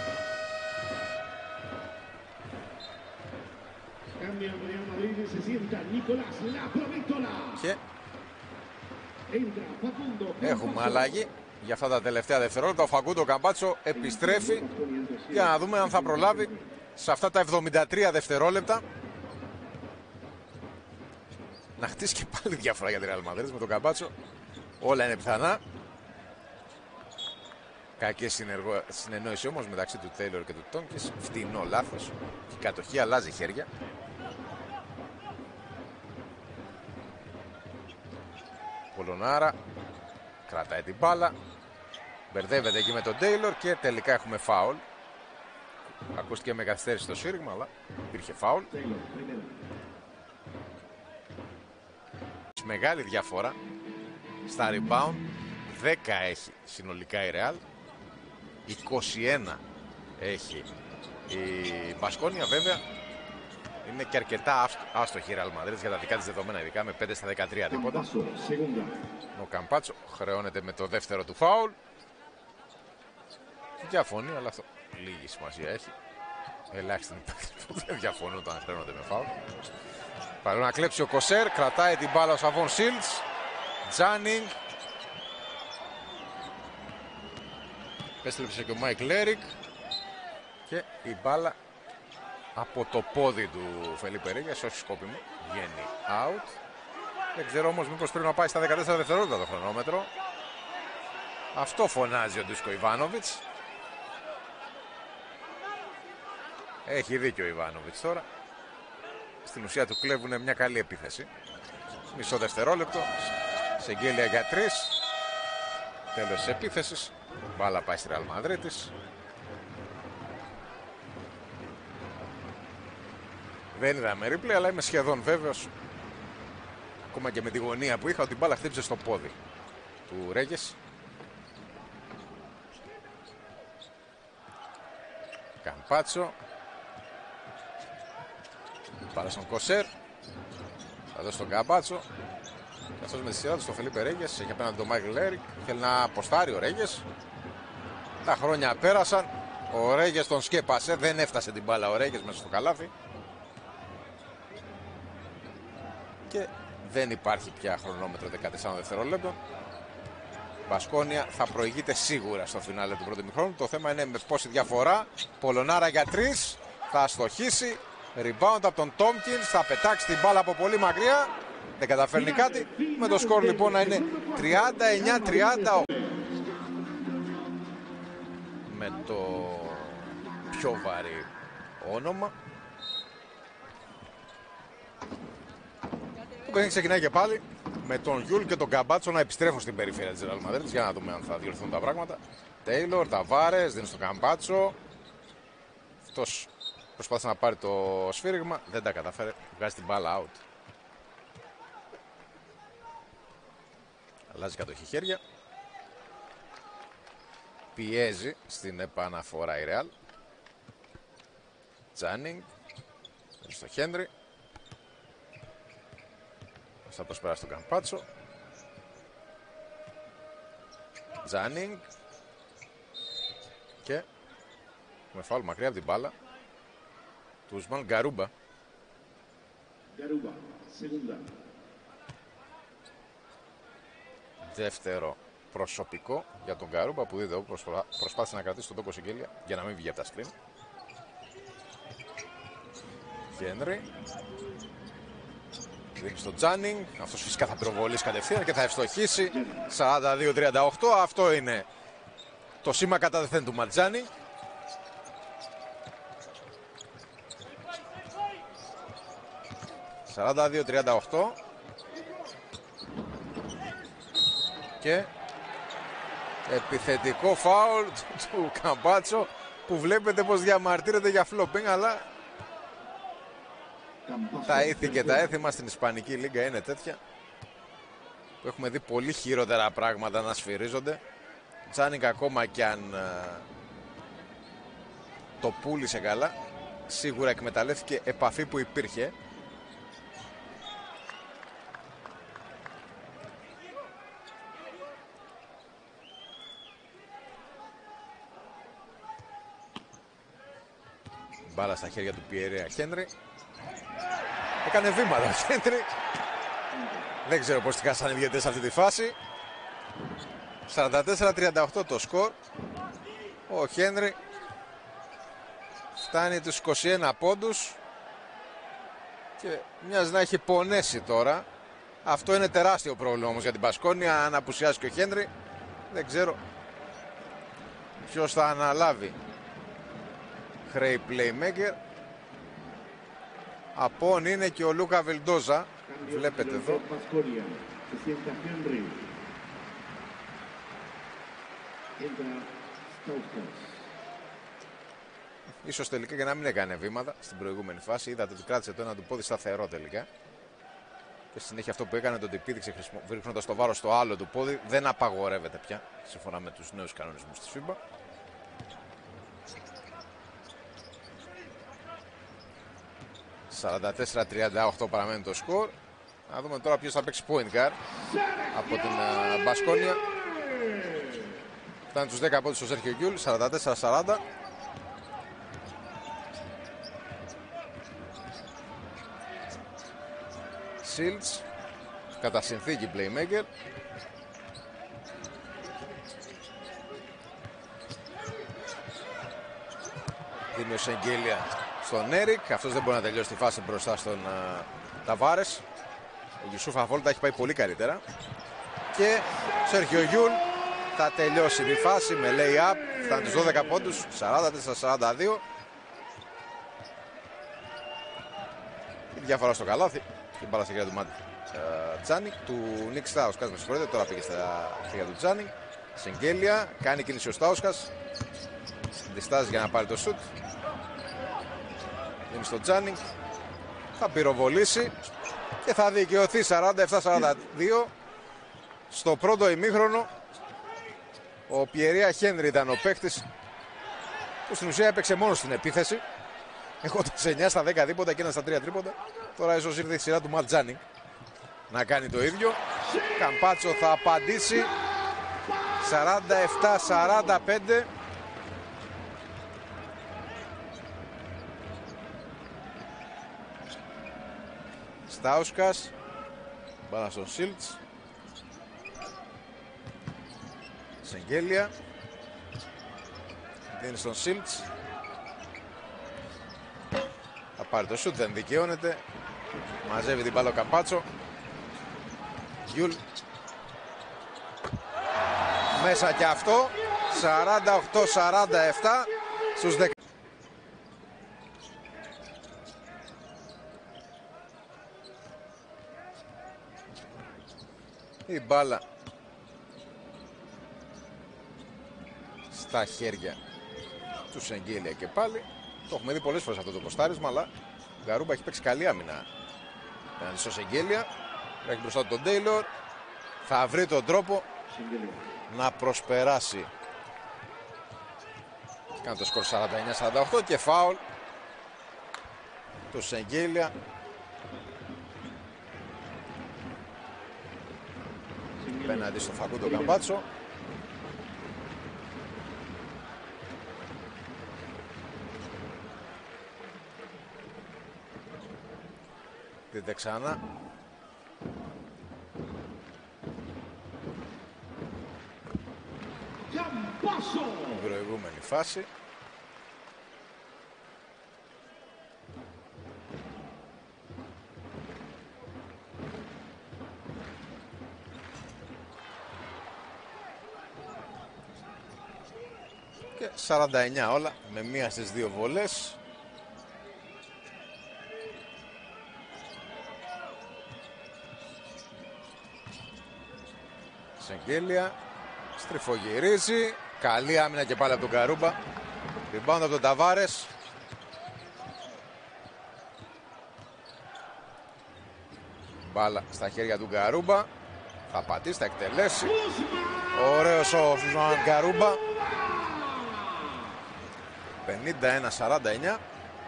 Και έχουμε αλλαγή για αυτά τα τελευταία δευτερόλεπτα. Ο Φαγκούντο Καμπάτσο επιστρέφει για να δούμε αν θα προλάβει σε αυτά τα εβδομήντα τρία δευτερόλεπτα να χτίσει και πάλι διαφορά για την Ρεάλ Μαδρίτης με τον Καμπάτσο. Όλα είναι πιθανά. Κακή συνεργο... συνεννόηση όμως μεταξύ του Τέιλορ και του Τόμκινς. Φτηνό λάθος. Η κατοχή αλλάζει χέρια. Πολωνάρα κρατάει την μπάλα. Μπερδεύεται εκεί με τον Τέιλορ και τελικά έχουμε φάουλ. Ακούστηκε με καθυστέρηση το σύριγμα, αλλά υπήρχε φάουλ. Μεγάλη διαφορά στα rebound. δέκα έχει συνολικά η Real. είκοσι ένα έχει η Μπασκόνια. Βέβαια είναι και αρκετά άστοχη η Real Madrid για τα δικά της δεδομένα, ειδικά με πέντε στα δεκατρία τίποτα. Ο Καμπάτσο χρεώνεται με το δεύτερο του φάουλ. Διαφωνεί, αλλά αυτό λίγη σημασία έχει. Ελάχιστη που δεν διαφωνούν όταν χρεώνονται με φάουλ. Παρόλο να κλέψει ο Κοσέρ, κρατάει την μπάλα ο Σαβόν Σίλτς. Τζάνινγκ. Επέστρεψε και ο Μάικ Λέρικ. Και η μπάλα από το πόδι του Φελίπε Ρέγγες, όχι σκόπιμο, βγαίνει out. Δεν ξέρω όμως μήπως πρέπει να πάει στα δεκατέσσερα δευτερόλεπτα το χρονόμετρο. Αυτό φωνάζει ο Ντούσκο Ιβάνοβιτς. Έχει δίκιο ο Ιβάνοβιτς τώρα. Στην ουσία του κλέβουν μια καλή επίθεση. Μισό δευτερόλεπτο. Σεγγέλια για τρεις. Τέλος της επίθεσης. Μπάλα πάει στη Ρεάλ Μαδρίτης. Δεν είδαμε replay, αλλά είμαι σχεδόν βέβαιος, ακόμα και με τη γωνία που είχα, ότι η μπάλα χτύπησε στο πόδι του Ρέγγες. Καμπάτσο. Πάρα στον Κοσέρ. Θα δώσει τον Καμπάτσο. Καθώς με τη σειρά του στο Φελίπε Ρέγγες έχει απέναντι τον Μάικλ Λέρικ. Θέλει να αποστάρει ο Ρέγγες. Τα χρόνια πέρασαν. Ο Ρέγγες τον σκέπασε. Δεν έφτασε την μπάλα ο Ρέγγες μέσα στο καλάθι. Και δεν υπάρχει πια χρονόμετρο δεκατέσσερα δευτερόλεπτων. Μπασκόνια θα προηγείται σίγουρα στο φινάλε του πρώτου ημιχρόνου. Το θέμα είναι με πόση διαφορά. Πολωνάρα για τρεις. Θα στοχίσει. Rebound από τον Τόμκινς. Θα πετάξει την μπάλα από πολύ μακριά. Δεν καταφέρνει κάτι. Με το σκορ λοιπόν να είναι τριάντα εννιά τριάντα οκτώ. Με το πιο βαρύ όνομα. Το παιχνίδι ξεκινάει και πάλι με τον Γιούλ και τον Καμπάτσο να επιστρέφουν στην περιφέρεια της Ρεάλ Μαδρίτης. Για να δούμε αν θα διορθούν τα πράγματα. Τέιλορ, Ταβάρες, δίνει στον Καμπάτσο. Αυτός προσπάθησε να πάρει το σφύριγμα, δεν τα καταφέρε. Βγάζει την μπάλα out. Αλλάζει κατοχή χέρια. Πιέζει στην επαναφορά η Ρεάλ. Τζάνινγκ. Στο Χένρι. Θα προσπεράσει τον Καμπάτσο. Τζάνινγκ. Και με φάουλ μακριά από την μπάλα του Ουσμάν Γκαρούμπα. Δεύτερο προσωπικό για τον Γκαρούμπα που δείτε όπου προσπάθησε να κρατήσει τον τόκο Σεγγέλια για να μην βγει από τα screen. Χένρι. Δίνει στο Τζάνινγκ. Αυτός φυσικά θα προβολήσει κατευθείαν και θα ευστοχίσει. σαράντα δύο τριάντα οκτώ. Αυτό είναι το σήμα κατά δεθέν του Ματζάνι. σαράντα δύο τριάντα οκτώ. Και επιθετικό φάουλ του Καμπάτσο που βλέπετε πως διαμαρτύρεται για φλόπινγκ, αλλά τα ήθη και τα έθιμα στην Ισπανική Λίγκα είναι τέτοια που έχουμε δει πολύ χειρότερα πράγματα να σφυρίζονται. Τζάνινγκ ακόμα κι αν uh, το πούλησε καλά, σίγουρα εκμεταλλεύτηκε επαφή που υπήρχε. Μπάλα στα χέρια του Πιερέα Χένρι. Έκανε βήματα ο Χένρι. Δεν ξέρω πώς τη χάσανε οι διαιτητές σε αυτή τη φάση. σαράντα τέσσερα τριάντα οκτώ το σκορ. Ο Χένρι φτάνει τους είκοσι ένα πόντους και μοιάζει να έχει πονέσει τώρα. Αυτό είναι τεράστιο πρόβλημα όμως για την Μπασκόνια. Αν απουσιάσει και ο Χένρι, δεν ξέρω ποιος θα αναλάβει χρέη playmaker. Απόν είναι και ο Λούκα Βιλντόζα. Βλέπετε εδώ. Ίσως τελικά για να μην έκανε βήματα στην προηγούμενη φάση. Είδατε ότι κράτησε το ένα του πόδι σταθερό τελικά. Και στη συνέχεια αυτό που έκανε το ότι πήδηξε βρίσκοντας το βάρος στο άλλο του πόδι δεν απαγορεύεται πια σύμφωνα με τους νέους κανονισμούς της φίμπα. σαράντα τέσσερα τριάντα οκτώ παραμένει το σκορ. Να δούμε τώρα ποιος θα παίξει point guard από την uh, Μπασκόνια. Φτάνει τους δέκα πόντους στο Σέρχιο Γκιούλ. σαράντα τέσσερα σαράντα. Σίλτς κατά συνθήκη playmaker. Δίνει ο Σεγγέλια στον Έρικ. Αυτός δεν μπορεί να τελειώσει τη φάση μπροστά στον uh, Ταβάρες. Ο Γιουσούφ Αβόλτα έχει πάει πολύ καλύτερα. Και ο Σέρχιο Γκιούλ θα τελειώσει τη φάση με lay-up. Φτάνει τους δώδεκα πόντους. σαράντα τέσσερα σαράντα δύο. Η διαφορά στο καλάθι. Και μπάλα στα χέρια του Ματ Τζάνικ. Του Νίκ Στάουσκας, με συγχωρείτε. Τώρα πήγε στα χέρια του Τζάνικ. Σεγγέλια. Κάνει κίνηση ο Στάουσκας. Διστάζει για να πάρει το σουτ. Είναι στο Τζάνινγκ. Θα πυροβολήσει και θα δικαιωθεί σαράντα επτά σαράντα δύο. Στο πρώτο ημίχρονο ο Πιερέα Χένρι ήταν ο παίκτης που στην ουσία έπαιξε μόνο στην επίθεση, έχοντας εννιά στα δέκα δίποτα και ένα στα τρία τρίποντα. Τώρα ίσως ήρθε η σειρά του Ματ Τζάνινγκ να κάνει το ίδιο. Καμπάτσο θα απαντήσει. Σαράντα επτά σαράντα πέντε. Στάουσκας. Μπάλα στον Σίλτς. Σεγγέλια. Δίνει στον Σίλτς. Θα πάρει το σουτ, δεν δικαιώνεται. Μαζεύει την μπάλα ο Καμπάτσο. Γιουλ. Μέσα και αυτό. σαράντα οκτώ σαράντα επτά στους δέκα. Η μπάλα στα χέρια του Σεγγέλια και πάλι. Το έχουμε δει πολλές φορές αυτό το ποστάρισμα, αλλά ο Γκαρούμπα έχει παίξει καλή άμυνα απέναντι στο Σεγγέλια. Έχει μπροστά του τον Τέιλορ. Θα βρει τον τρόπο να προσπεράσει. Κάνει το σκορ σαράντα εννιά σαράντα οκτώ και φάουλ του Σεγγέλια. Απέναντι στο Φακούντο Καμπάτσο. Δείτε ξανά. Η προηγούμενη φάση. Και σαράντα εννιά όλα με μία στις δύο βολές. Σεγγέλια στριφογυρίζει. Καλή άμυνα και πάλι από τον Γκαρούμπα. Rebound από τον Ταβάρες. Μπάλα στα χέρια του Γκαρούμπα. Θα πατήσει, θα εκτελέσει. Ωραίος ο Φουσμαν Γκαρούμπα. πενήντα ένα σαράντα εννιά.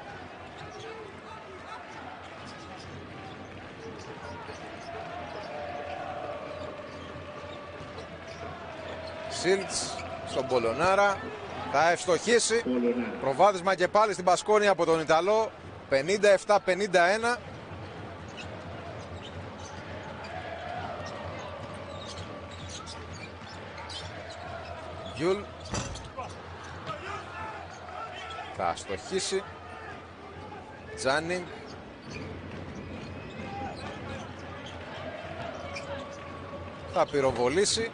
Σίλτς στον Πολωνάρα. Θα ευστοχίσει. Προβάδισμα και πάλι στην Πασκόνια από τον Ιταλό. πενήντα επτά πενήντα ένα. Γιουλ. Θα αστοχίσει. Τζάνινγκ. Θα πυροβολήσει.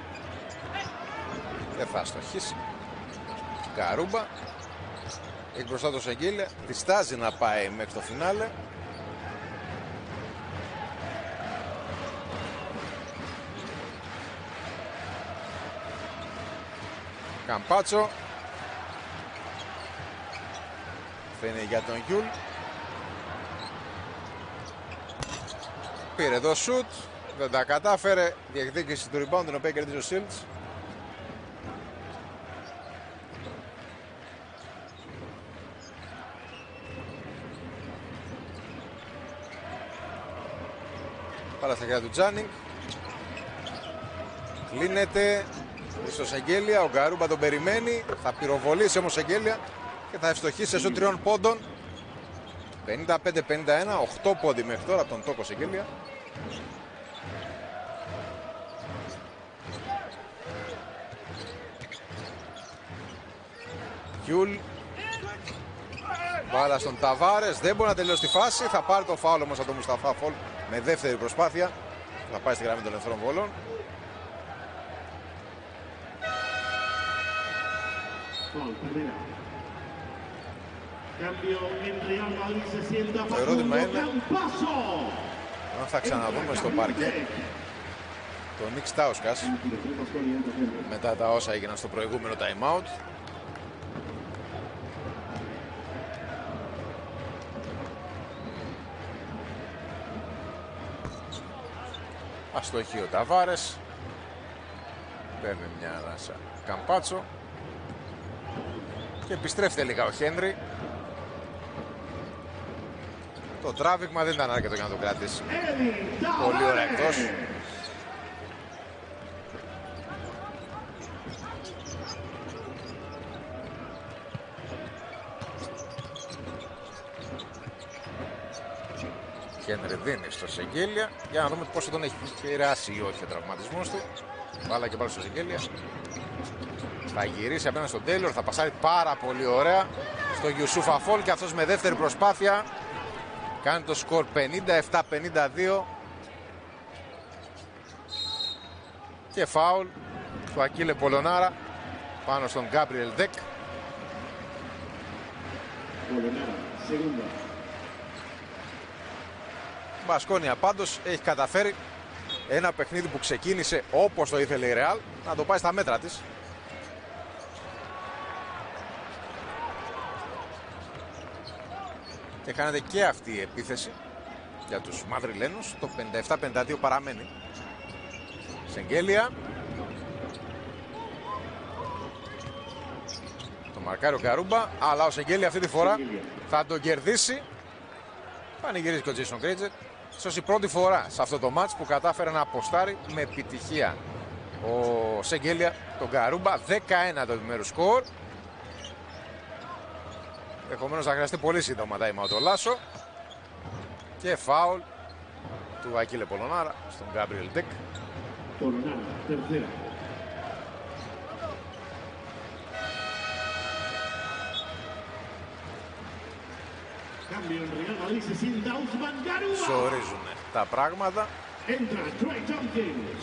Δεν θα αστοχίσει. Γκαρούμπα. Έχει μπροστά το Σεγγέλια. Διστάζει να πάει μέχρι το φινάλε. Καμπάτσο. Φαίνει για τον Γιουλ. Πήρε το σουτ. Δεν τα κατάφερε. Διεκδίκηση του rebound, την οποία κερδίζει ο Σίλτς. Πάρα στα χέρια του Τζάνινγκ. Κλείνεται στο Σεγγέλια. Ο Γκαρούμπα τον περιμένει. Θα πυροβολήσει όμως ο Σεγγέλια και θα ευστοχίσει σε τριών πόντων. πενήντα πέντε πενήντα ένα. οκτώ πόντι μέχρι τώρα από τον Τόκο Σεγγέλια. Γιουλ. Μπάλα στον Ταβάρες. Δεν μπορεί να τελειώσει τη φάση. Θα πάρει το φάουλ όμως από τον Μουσταφά Φολ με δεύτερη προσπάθεια. Θα πάει στη γραμμή των ελευθερών βολών. Το ερώτημα είναι αν θα ξαναδούμε στο παρκέ τον Νικ Στάουσκας μετά τα όσα έγιναν στο προηγούμενο time out. Αστοχεί ο Ταβάρες. Παίρνει μια ανάσα Καμπάτσο. Και επιστρέφει τελικά ο Χένρι. Το τράβηγμα δεν ήταν αρκετό για να το κρατήσει. Πολύ ωραία εκτός. Χένρι δίνει στο Σεγγέλια. Για να δούμε πόσο τον έχει επηρεάσει ή όχι ο τραυματισμός του. Μπάλα και πάλι στο Σεγγέλια. Θα γυρίσει απέναντι στον Τέιλορ, θα πασάρει πάρα πολύ ωραία στο Γιουσούφ Αφόλ και αυτός με δεύτερη προσπάθεια κάνει το σκορ πενήντα επτά πενήντα δύο. Και φάουλ του Ακίλε Πολωνάρα πάνω στον Γκάμπριελ Δεκ. Μπασκόνια πάντως έχει καταφέρει ένα παιχνίδι που ξεκίνησε όπως το ήθελε η Ρεάλ να το πάει στα μέτρα της. Και κάνετε και αυτή η επίθεση για τους Μαδριλένους. Το πενήντα επτά πενήντα δύο παραμένει. Σεγγέλια. Το μαρκάρει ο Γκαρούμπα, αλλά ο Σεγγέλια αυτή τη φορά θα τον κερδίσει. Πανηγυρίζει και ο Τζέισον Γκρέιτζερ. Ίσως η πρώτη φορά σε αυτό το μάτς που κατάφερε να αποστάρει με επιτυχία ο Σεγγέλια τον Γκαρούμπα. δεκαένα το επιμέρους σκορ. Επομένως θα χρειαστεί πολύ σύντομα time out το Λάσο. Και φάουλ του Ακίλε Πολωνάρα στον Γκάμπριελ Ντεκ. Polonara, tercera. Cambio en Real Madrid, se sienta Ousmane Garouba. Ζορίζουν τα πράγματα. Entra Trey Tompkins.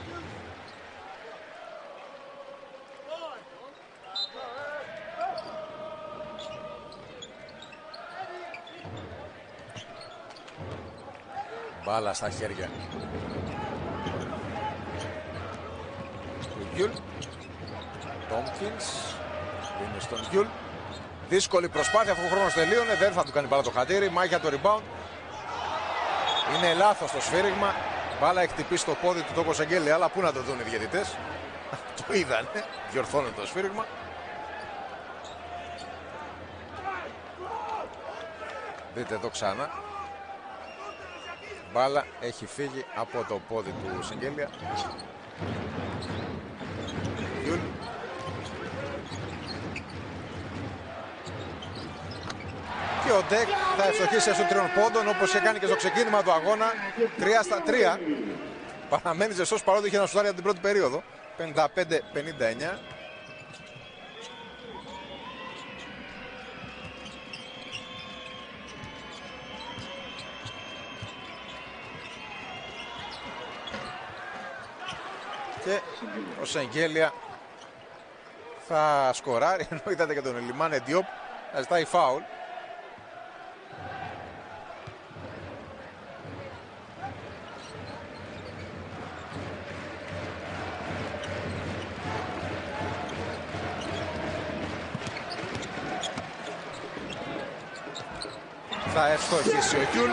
Μπάλα στα χέρια του Γιουλ. Τόμκινς δίνει στον Γιουλ. Δύσκολη προσπάθεια, αφού ο χρόνος τελείωνε. Δεν θα του κάνει μπάλα το χατήρι. Μάχια το rebound. Είναι λάθος το σφύριγμα. Μπάλα έχει χτυπήσει το πόδι του Τόκο Σεγγέλια, αλλά πού να το δουν οι διαιτητές. Το είδανε. Διορθώνουν το σφύριγμα. Δείτε εδώ ξανά. Μπάλα έχει φύγει από το πόδι του Σεγγέλια. Γιουλ. Και ο Ντεκ θα ευστοχίσει στους τριών πόντων, όπως είχε κάνει και στο ξεκίνημα του αγώνα. τρία στα τρία. Παραμένει ζεστός παρότι είχε ένα σουτάρι από την πρώτη περίοδο. πενήντα πέντε πενήντα εννιά. Και ο Σεγγέλια θα σκοράρει, ενώ είδατε και τον Ελιμάνε Διόπ να ζητάει φάουλ. Θα ευστοχίσει ο Γιουλ.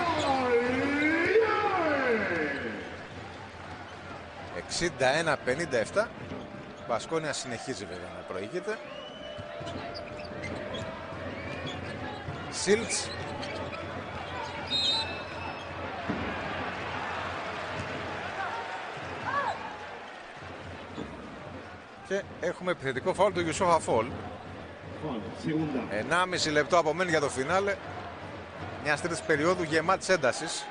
εξήντα ένα πενήντα επτά. Μπασκόνια συνεχίζει βέβαια να προηγείται. Σίλτς. Και έχουμε επιθετικό φάουλ του Γιουσούφ Αφόλ. ενάμιση λεπτό απομένει για το φινάλε. Μια τρίτης περίοδου γεμάτης έντασης.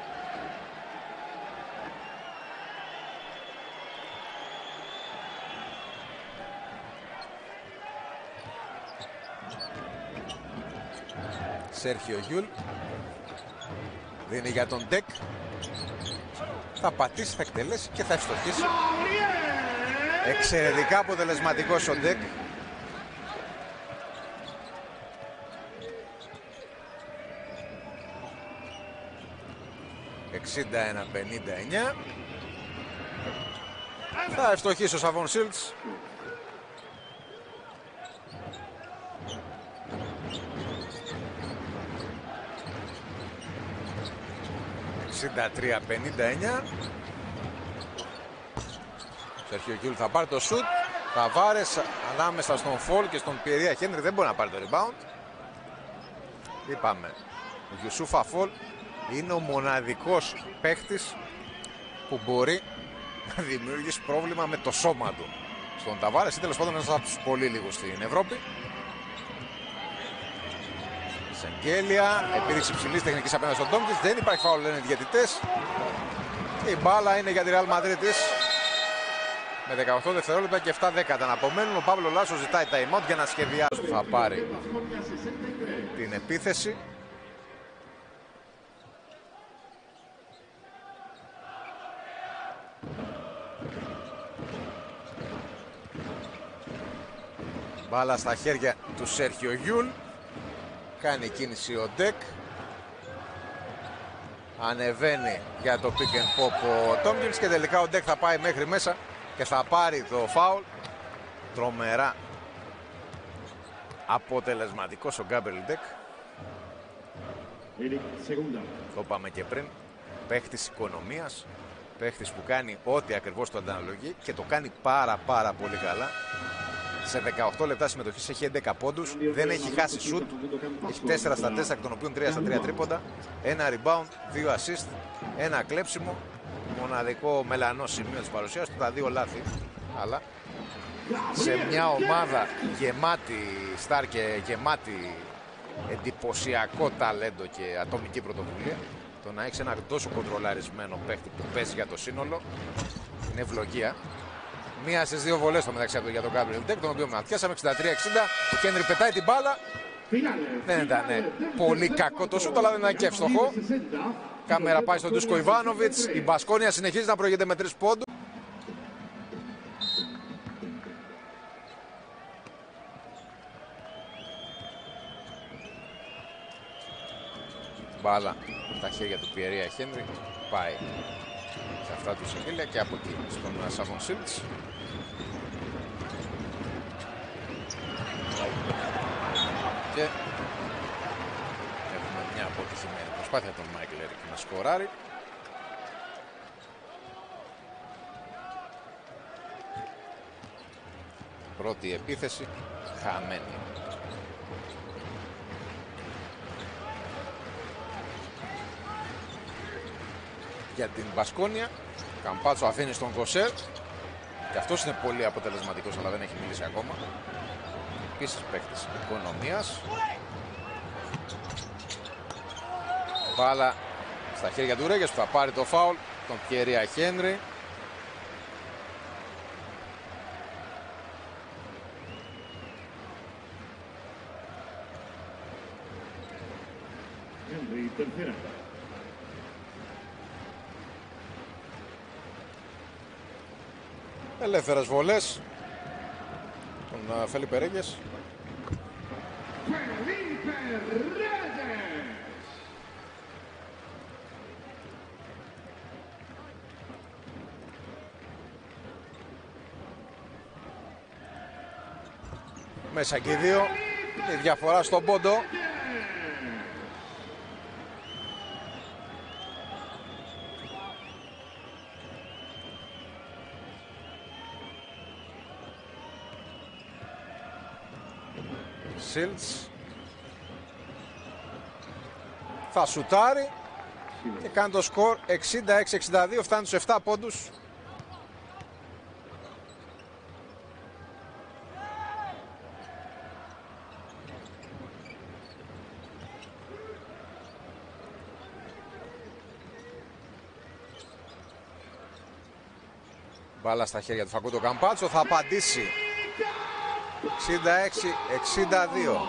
Σέρχιο Γιουλ. Δίνει για τον Ντεκ. Θα πατήσει, θα εκτελέσει και θα ευστοχίσει. Εξαιρετικά αποτελεσματικός ο Ντεκ. εξήντα ένα πενήντα εννιά. Θα ευστοχίσει ο Σαβόν Σίλτς. εξήντα τρία πενήντα εννιά. Σέρχιο Γιουλ θα πάρει το σουτ. Ταβάρες ανάμεσα στον Φολ και στον Πιερία Χένρι δεν μπορεί να πάρει το rebound. Είπαμε, ο Γιουσούφ Αφόλ είναι ο μοναδικός παίχτης που μπορεί να δημιουργήσει πρόβλημα με το σώμα του. Στον Ταβάρες ή τέλος πάντων ένας από τους πολύ λίγους στην Ευρώπη. Σεγγέλια, επίδειξη ψηλής τεχνικής απέναντι στον Τόμκινς. Δεν υπάρχει φάουλ, λένε οι διαιτητές. Η μπάλα είναι για τη Real Madrid. Με δεκαοκτώ δευτερόλεπτα και επτά δέκατα να απομένουν. Ο Παύλο Λάσο ζητάει time out για να σχεδιάσει. Θα πάρει την επίθεση. Μπάλα στα χέρια του Σέρχιο Γιούλ. Κάνει κίνηση ο Ντεκ. Ανεβαίνει για το pick and pop ο Τόμκινς και τελικά ο Ντεκ θα πάει μέχρι μέσα και θα πάρει το φάουλ. Τρομερά αποτελεσματικός ο Γκάμπριελ Ντεκ. Το είπαμε και πριν. Παίχτης οικονομίας. Παίχτης που κάνει ό,τι ακριβώς το ανταναλογεί και το κάνει πάρα πάρα πολύ καλά. Σε δεκαοκτώ λεπτά συμμετοχής έχει έντεκα πόντους, δεν έχει χάσει σουτ, έχει τέσσερα στα τέσσερα, εκ των οποίων τρία στα τρία τρίποντα, ένα rebound, δύο assist, ένα κλέψιμο, μοναδικό μελανό σημείο της παρουσίας του, τα δύο λάθη, αλλά σε μια ομάδα γεμάτη στάρ και γεμάτη εντυπωσιακό ταλέντο και ατομική πρωτοβουλία, το να έχει ένα τόσο κοντρολαρισμένο παίχτη που παίζει για το σύνολο είναι ευλογία. Μία στις δύο βολές στο μεταξύ για τον Γκάμπριελ Ντεκ, τον οποίο ματιάσαμε εξήντα τρία εξήντα. Ο Χένρι πετάει την μπάλα. Δεν ήταν πολύ κακό το σούτ, αλλά δεν ήταν και εύστοχο. Κάμερα πάει στον Ντούσκο Ιβάνοβιτς. Η Μπασκόνια συνεχίζει να προηγείται με τρεις πόντους. Μπάλα στα χέρια του Πιερία Χένρι. Πάει σε αυτά του Σεβίλια και από εκεί στον Σάβον Σίλτς. Και έχουμε μια αποτυχημένη προσπάθεια των Μάικλ Έρικ να σκοράρει. Πρώτη επίθεση χαμένη. Για την Μπασκόνια, Καμπάτσο αφήνει στον Κοσέρ και αυτός είναι πολύ αποτελεσματικός, αλλά δεν έχει μιλήσει ακόμα. Επίσης παίκτης οικονομίας. Μπάλα στα χέρια του Ρέγες που θα πάρει το φάουλ, τον Πιερία Χένρι. Ελεύθερες βολές τον Φελίπε Ρέγες. Μέσα και δύο, η διαφορά στον πόντο. Σίλτς θα σουτάρει και κάνει το σκορ εξήντα έξι εξήντα δύο, φτάνει στους επτά πόντους. Μπάλα στα χέρια του Φακούντο Καμπάτσο, θα απαντήσει εξήντα έξι εξήντα δύο.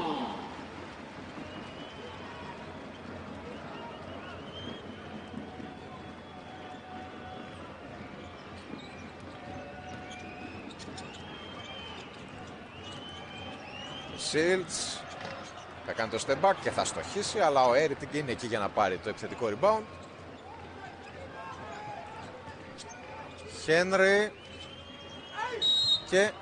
Σίλτς θα κάνει το step back και θα στοχίσει, αλλά ο Έριτινγκ είναι εκεί για να πάρει το επιθετικό rebound. Χένρι και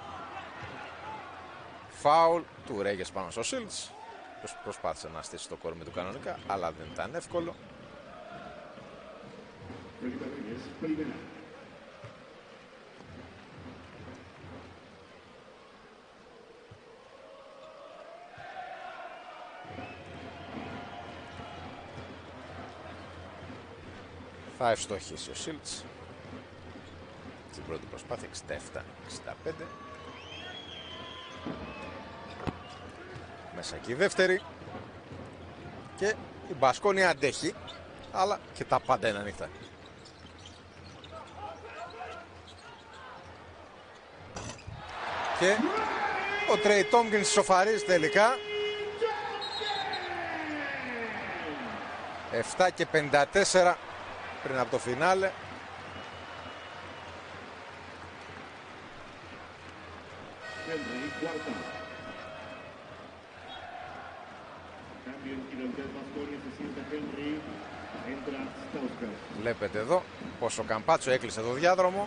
φάουλ του Ρέγες πάνω στο Σίλτς. Προσπάθησε να στήσει το κόρμι του κανονικά, αλλά δεν ήταν εύκολο. Θα ευστοχίσει ο Σίλτς στην πρώτη προσπάθεια, εξήντα επτά εξήντα πέντε. Μέσα και η δεύτερη. Και η Μπασκόνια αντέχει, αλλά και τα πάντα είναι ανοιχτά. Και ο Τρέι Τόμκινς σοφαρίζει τελικά. επτά και πενήντα τέσσερα πριν από το φινάλε. Βλέπετε εδώ πως ο Καμπάτσο έκλεισε το διάδρομο.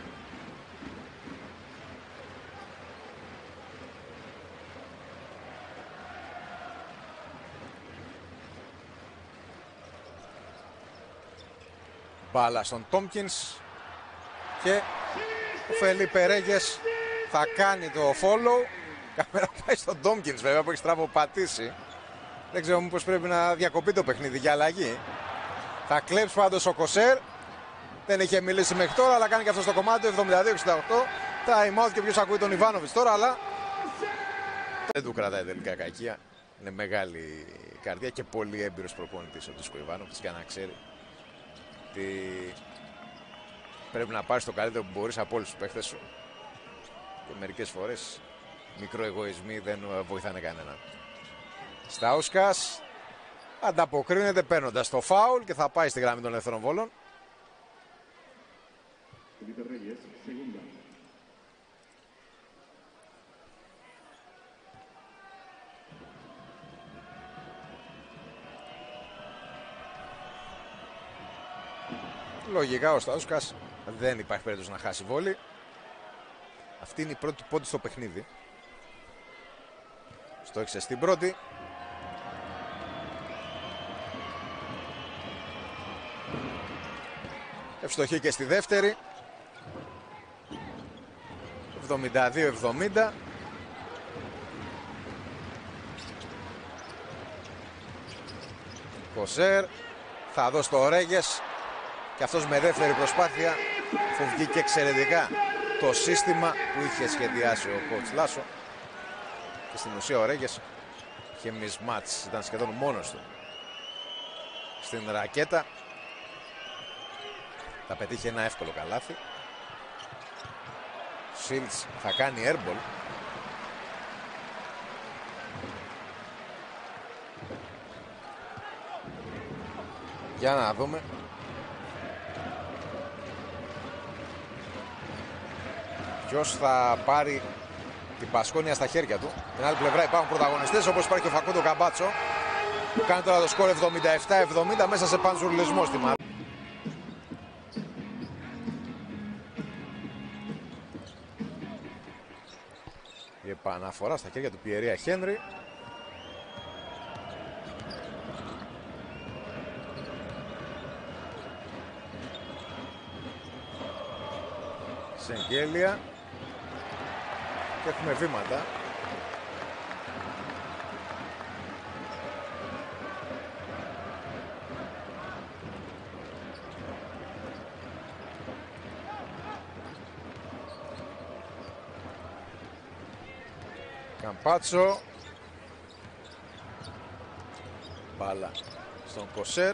Μπάλα στον Τόμκινς και ο Φελίπε Ρέγες θα κάνει το follow. Κάμερα πάει στον Τόμκινς βέβαια που έχει στραβοπατήσει. Δεν ξέρω μήπως πρέπει να διακοπεί το παιχνίδι για αλλαγή. Θα κλέψει πάντως ο Κοσέρ. Δεν είχε μιλήσει μέχρι τώρα, αλλά κάνει και αυτό στο κομμάτι εβδομήντα δύο εξήντα οκτώ. Time out και ποιος ακούει τον Ιβάνοβιτς τώρα, αλλά δεν του κρατάει τελικά κακία. Είναι μεγάλη καρδιά και πολύ έμπειρος προπονητής ο Ντούσκο Ιβάνοβιτς για να ξέρει τι πρέπει να πάρει το καλύτερο που μπορείς από όλους τους παίχτες σου. Και μερικές φορές μικροεγωισμοί δεν βοηθάνε κανέναν. Στάουσκας ανταποκρίνεται παίρνοντας το φάουλ και θα πάει στη γραμμή των ελεύθερων βόλων. Λογικά ο Στάουσκας δεν υπάρχει περίπτωση να χάσει βόλη. Αυτή είναι η πρώτη πόντη στο παιχνίδι. Στόχισε στην πρώτη. Ευστοχή και στη δεύτερη. εβδομήντα δύο εβδομήντα. Κοσέρ θα δώσει το Ρέγες και αυτός με δεύτερη προσπάθεια που βγήκε εξαιρετικά το σύστημα που είχε σχεδιάσει ο coach Λάσο. Και στην ουσία ο Ρέγες είχε μισμάτς, ήταν σχεδόν μόνος του στην ρακέτα. Θα πετύχει ένα εύκολο καλάθι. Σίλτς θα κάνει airball. Για να δούμε. Ποιος θα πάρει την Πασκόνια στα χέρια του. Την άλλη πλευρά υπάρχουν πρωταγωνιστές όπως υπάρχει ο Φακούντο Καμπάτσο που κάνει τώρα το σκορ εβδομήντα επτά εβδομήντα μέσα σε πανζουρλισμό στη μάτια. Η επαναφορά στα χέρια του Πιερία Χένρι. Σεγγέλια. Και έχουμε βήματα. Καμπάτσο. Μπάλα στον Κοσέρ.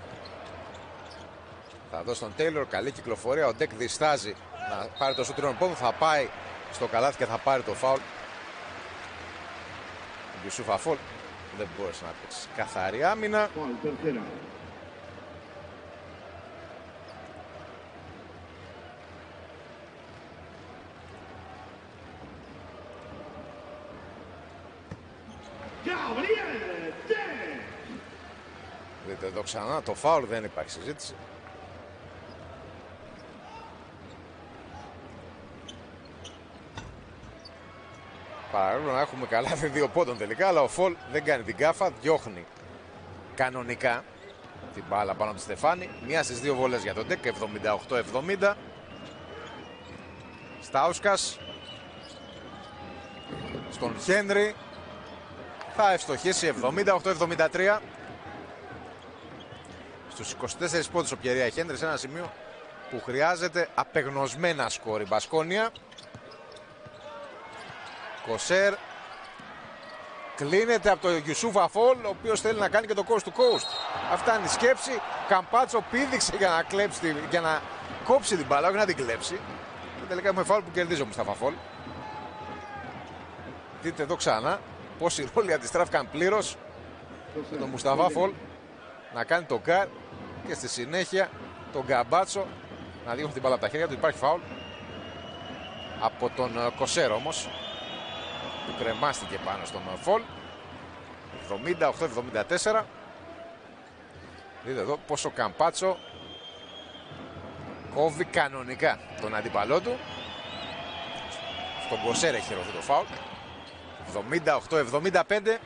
Θα δώσει τον Τέιλορ. Καλή κυκλοφορία. Ο Ντεκ διστάζει να πάρει το σούτ πόδου. Θα πάει στο καλάθι και θα πάρει το φάουλ. Ο Γιουσούφ Αφόλ δεν μπόρεσε να παίξει καθαρή άμυνα. Δείτε εδώ ξανά το φάουλ, δεν υπάρχει συζήτηση. Παρόλο να έχουμε καλά δύο πόντων τελικά, αλλά ο Φολ δεν κάνει την κάφα, διώχνει κανονικά την μπάλα πάνω από τη Στεφάνη. Μία στις δύο βολές για τον Ντεκ, εβδομήντα οκτώ εβδομήντα. Στάουσκας στον Χένρι. Θα ευστοχίσει εβδομήντα οκτώ εβδομήντα τρία. Στους είκοσι τέσσερις πόντους ο Πιερία Χένρι σε ένα σημείο που χρειάζεται απεγνωσμένα σκόρ η Μπασκόνια. Κοσέρ κλείνεται από τον Γιουσούφ Αφόλ, ο οποίος θέλει να κάνει και το coast to coast. Αυτά είναι η σκέψη. Καμπάτσο πήδηξε για να, κλέψει, για να κόψει την μπάλα, όχι να την κλέψει. Και τελικά έχουμε φάουλ που κερδίζει ο Μουστάφα Αφόλ. δείτε εδώ ξανά πως οι ρόλοι αντιστράφηκαν πλήρως με τον Μουσταφά Φολ να κάνει το καρ και στη συνέχεια τον Γκαμπάτσο να δείχνουν την μπάλα από τα χέρια του. Υπάρχει φάουλ από τον Κοσέρ όμως που κρεμάστηκε πάνω στον Φολ. εβδομήντα οκτώ εβδομήντα τέσσερα. Δείτε εδώ πως ο Καμπάτσο κόβει κανονικά τον αντίπαλό του. Στον Κοσέρ έχει χειρωθεί το φάουλ. εβδομήντα οκτώ εβδομήντα πέντε.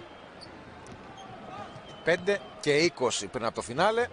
πέντε και είκοσι πριν από το φινάλε.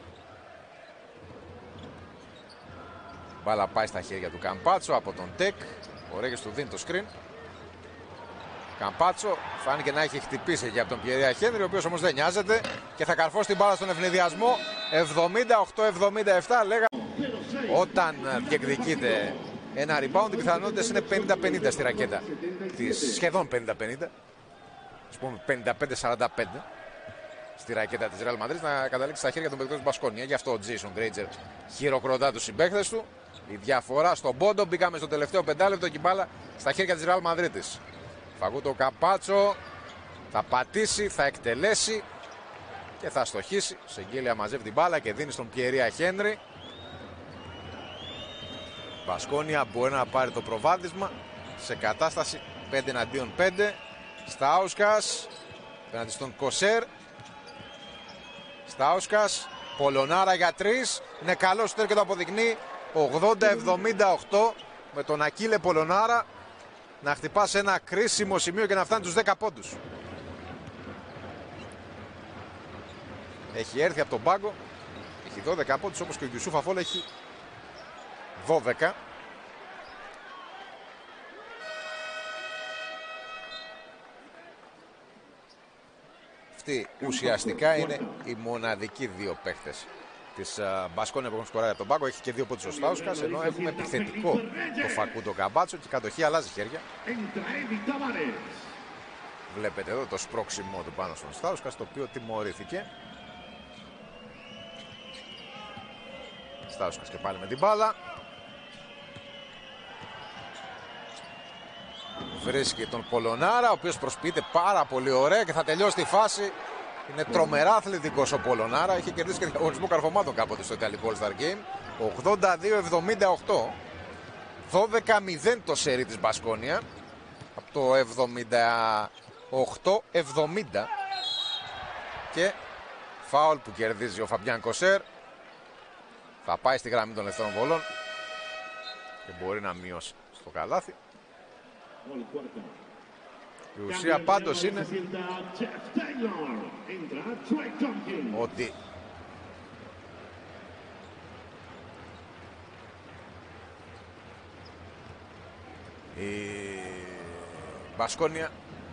Μπάλα πάει στα χέρια του Καμπάτσο από τον Τεκ. Ο Ρέγες του δίνει το screen. Καμπάτσο φάνηκε να έχει χτυπήσει και από τον Πιερία Χένρι, ο οποίος όμως δεν νοιάζεται και θα καρφώσει την μπάλα στον ευνηδιασμό. εβδομήντα οκτώ εβδομήντα επτά. Λέγα όταν διεκδικείται ένα rebound, οι πιθανότητες είναι πενήντα πενήντα στη ρακέτα. Σχεδόν πενήντα πενήντα. Ας πούμε πενήντα πέντε σαράντα πέντε στη ρακέτα της Real Madrid να καταλήξει στα χέρια των παικτών της Μπασκόνια. Γι' αυτό ο Τζέισον Γκρέιτζερ χειροκροτά τους συμπαίχτες του. Η διαφορά στον πόντο, μπήκαμε στο τελευταίο πεντάλεπτο και η μπάλα στα χέρια της Real Madrid. Φαγούτο Καμπάτσο θα πατήσει, θα εκτελέσει και θα στοχίσει. Σεγγέλια μαζεύει την μπάλα και δίνει στον Πιερία Χένρι. Μπασκόνια μπορεί να πάρει το προβάδισμα σε κατάσταση πέντε εναντίον πέντε. Στάουσκας απέναντι στον Κοσέρ. Στάουσκας, Πολωνάρα για τρεις. Είναι καλό σουτέρ και το αποδεικνύει. ογδόντα εβδομήντα οκτώ με τον Ακίλε Πολωνάρα να χτυπά σε ένα κρίσιμο σημείο και να φτάνει τους δέκα πόντους. Έχει έρθει από τον πάγκο. Έχει δώδεκα πόντους, όπως και ο Γιουσούφ Αφόλ έχει δώδεκα. Αυτοί ουσιαστικά είναι οι μοναδικοί δύο παίχτες της Μπασκόνια που έχουν σκοράρει από τον πάγκο. Έχει και δύο πόντους ο Στάουσκας, ενώ έχουμε επιθετικό το Φακούντο Καμπάτσο και η κατοχή αλλάζει χέρια. Βλέπετε εδώ το σπρώξιμο του πάνω στον Στάουσκας, το οποίο τιμωρήθηκε. Στάουσκας και πάλι με την μπάλα. Βρίσκει τον Πολωνάρα, ο οποίος προσποιείται πάρα πολύ ωραία και θα τελειώσει τη φάση. Είναι τρομερά αθλητικός ο Πολωνάρα. Είχε κερδίσει και διαγωνισμό καρφωμάτων κάποτε στο Ιταλικό All Star Game. ογδόντα δύο εβδομήντα οκτώ. δώδεκα μηδέν το σερί της Μπασκόνια. Από το εβδομήντα οκτώ εβδομήντα. Και φάουλ που κερδίζει ο Φαμπιάν Κοσέρ. Θα πάει στη γραμμή των ελευθερών βολών και μπορεί να μειώσει στο καλάθι. Η ουσία πάντως είναι ότι η Μπασκόνια,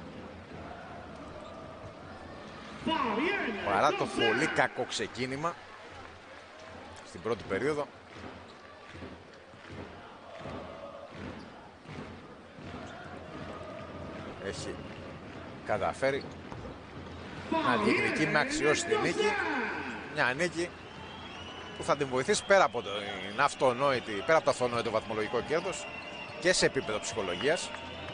παρά το πολύ κακό ξεκίνημα στην πρώτη περίοδο, έχει καταφέρει να διεκδικεί με αξιώσει τη νίκη. Μια νίκη που θα την βοηθήσει πέρα από, το, είναι αυτονόητη, πέρα από το αυτονόητο βαθμολογικό κέρδος και σε επίπεδο ψυχολογίας.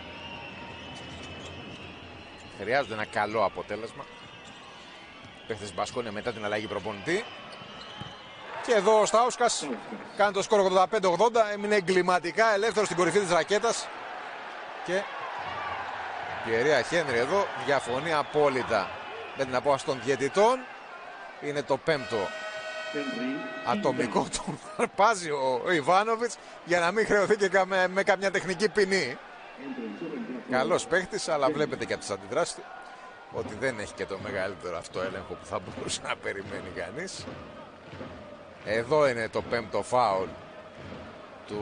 Χρειάζονται ένα καλό αποτέλεσμα. Παίχτες Μπασκόνια μετά την αλλαγή προπονητή. Και εδώ ο Στάουσκας κάνει το σκορ ογδόντα πέντε ογδόντα. Έμεινε εγκληματικά ελεύθερος στην κορυφή της ρακέτας. Και Πιερία Χένρι εδώ διαφωνεί απόλυτα με την απόφαση των διαιτητών. Είναι το πέμπτο ατομικό του. Αρπάζει ο Ιβάνοβιτς για να μην χρεωθεί και με, με καμιά τεχνική ποινή. Καλός παίχτης, αλλά βλέπετε και από τις αντιδράσεις του ότι δεν έχει και το μεγαλύτερο αυτό έλεγχο που θα μπορούσε να περιμένει κανείς. Εδώ είναι το πέμπτο φάουλ του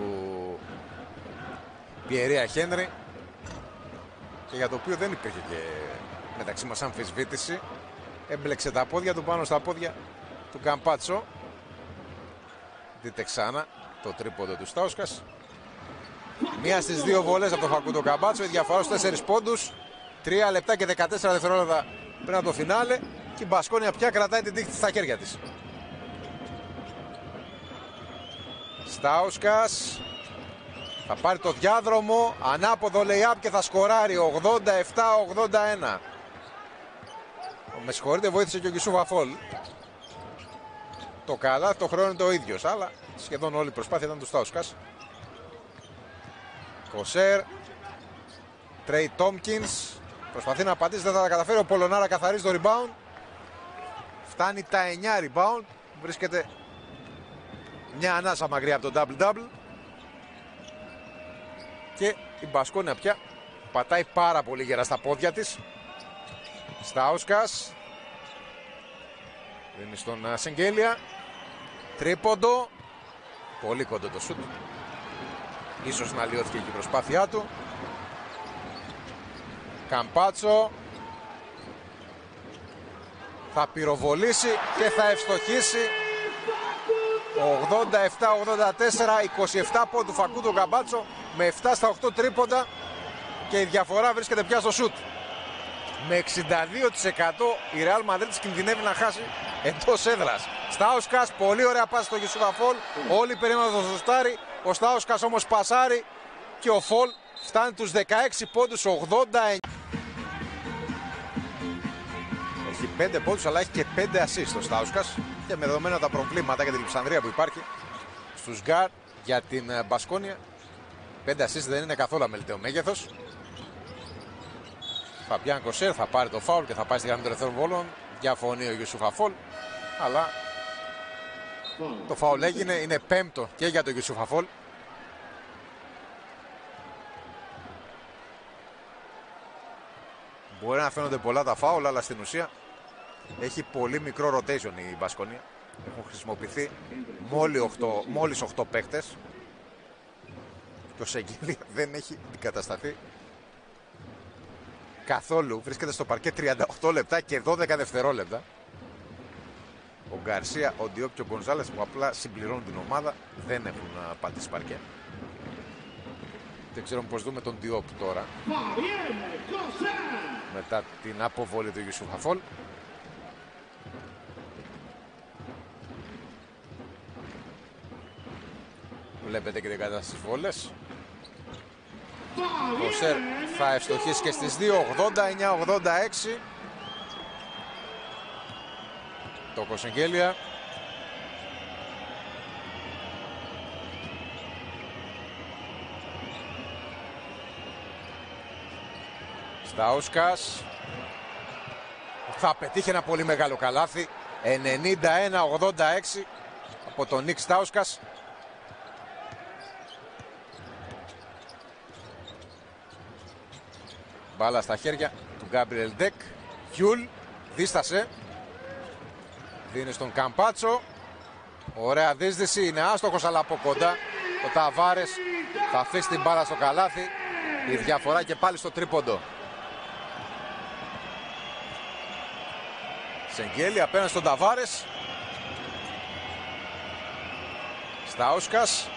Πιερία Χένρι και για το οποίο δεν υπήρχε και μεταξύ μας αμφισβήτηση. Έμπλεξε τα πόδια του πάνω στα πόδια του Καμπάτσο. Δείτε ξανά το τρίποντο του Στάουσκας. Μία στις δύο βολές από τον Φακούντο Καμπάτσο. Η διαφορά στους τέσσερις πόντους. Τρία λεπτά και δεκατέσσερα δευτερόλεπτα πριν από το φινάλε. Και η Μπασκόνια πια κρατάει την τύχη στα χέρια της. Στάουσκας. Θα πάρει το διάδρομο, ανάποδο lay-up και θα σκοράρει. ογδόντα επτά ογδόντα ένα. Με συγχωρείτε, βοήθησε και ο Γιουσούφ Αφόλ. Το καλά, το χρόνο είναι το ίδιος, αλλά σχεδόν όλη η προσπάθεια ήταν του Στάουσκας. Κοσέρ, Τρέι Τόμκινς, προσπαθεί να πατήσει, δεν θα τα καταφέρει. Ο Πολωνάρα καθαρίζει το rebound. Φτάνει τα εννιά rebound. Βρίσκεται μια ανάσα μακριά από το double-double. Και η Μπασκόνια πια πατάει πάρα πολύ γερά στα πόδια της. Στάουσκας δίνει στον Σεγγέλια. Τρίποντο. Πολύ κοντό το σουτ. Ίσως να λιώθηκε και η προσπάθειά του. Καμπάτσο. Θα πυροβολήσει και θα ευστοχίσει. ογδόντα επτά ογδόντα τέσσερα, είκοσι επτά πόντου Φακούντο Καμπάτσο με επτά στα οκτώ τρίποντα και η διαφορά βρίσκεται πια στο σουτ. Με εξήντα δύο τοις εκατό η Ρεάλ Μαδρίτης κινδυνεύει να χάσει εντός έδρας. Στάουσκας, πολύ ωραία πάση στο Γιουσούφ Αφόλ. Όλοι περίμεναν το σοστάρι. Ο Στάουσκας όμως πασάρει και ο Φολ φτάνει τους δεκαέξι πόντους, ογδόντα εννιά. Έχει πέντε πόντους αλλά έχει και πέντε assist ο Στάουσκας και με δεδομένα τα προβλήματα για την Λιψανδρία που υπάρχει στους γκάρ για την Μπασκόνια, πέντε assist δεν είναι καθόλου αμεληταίο μέγεθος. Φαμπιάν Κοσέρ θα πάρει το φάουλ και θα πάει στη γραμμή των ελευθέρων βόλων. Διαφωνεί ο Γιουσούφ Αφόλ, αλλά το φάουλ έγινε, είναι πέμπτο και για τον Γιουσούφ Αφόλ. Μπορεί να φαίνονται πολλά τα φάουλ, αλλά στην ουσία έχει πολύ μικρό rotation η Μπασκόνια. Έχουν χρησιμοποιηθεί μόλις οκτώ παίκτες και ο Σεγγέλια δεν έχει αντικατασταθεί καθόλου. Βρίσκεται στο παρκέ τριάντα οκτώ λεπτά και δώδεκα δευτερόλεπτα. Ο Γκαρσία, ο Ντιόπ και ο Γκονζάλες που απλά συμπληρώνουν την ομάδα δεν έχουν πατήσει παρκέ. Δεν ξέρω πώς δούμε τον Ντιόπ τώρα μετά την αποβολή του Γιουσούφ Αφόλ. Βλέπετε και την κατάσταση στις βόλες. Ο Σερ θα ευστοχίσει και στις δύο, ογδόντα εννιά ογδόντα έξι. Το Κοσεγγέλια. Στάουσκας. Θα πετύχει ένα πολύ μεγάλο καλάθι. ενενήντα ένα ογδόντα έξι από τον Νικ Στάουσκας. Μπάλα στα χέρια του Γκάμπριελ Ντεκ. Γιουλ δίστασε. Δίνει στον Καμπάτσο. Ωραία δίσδυση. Είναι άστοχος αλλά από κοντά. Ο Ταβάρες θα αφήσει την μπάλα στο καλάθι. Η διαφορά και πάλι στο τρίποντο. Σεγγέλη απέναντι στον Ταβάρες. Στάουσκας.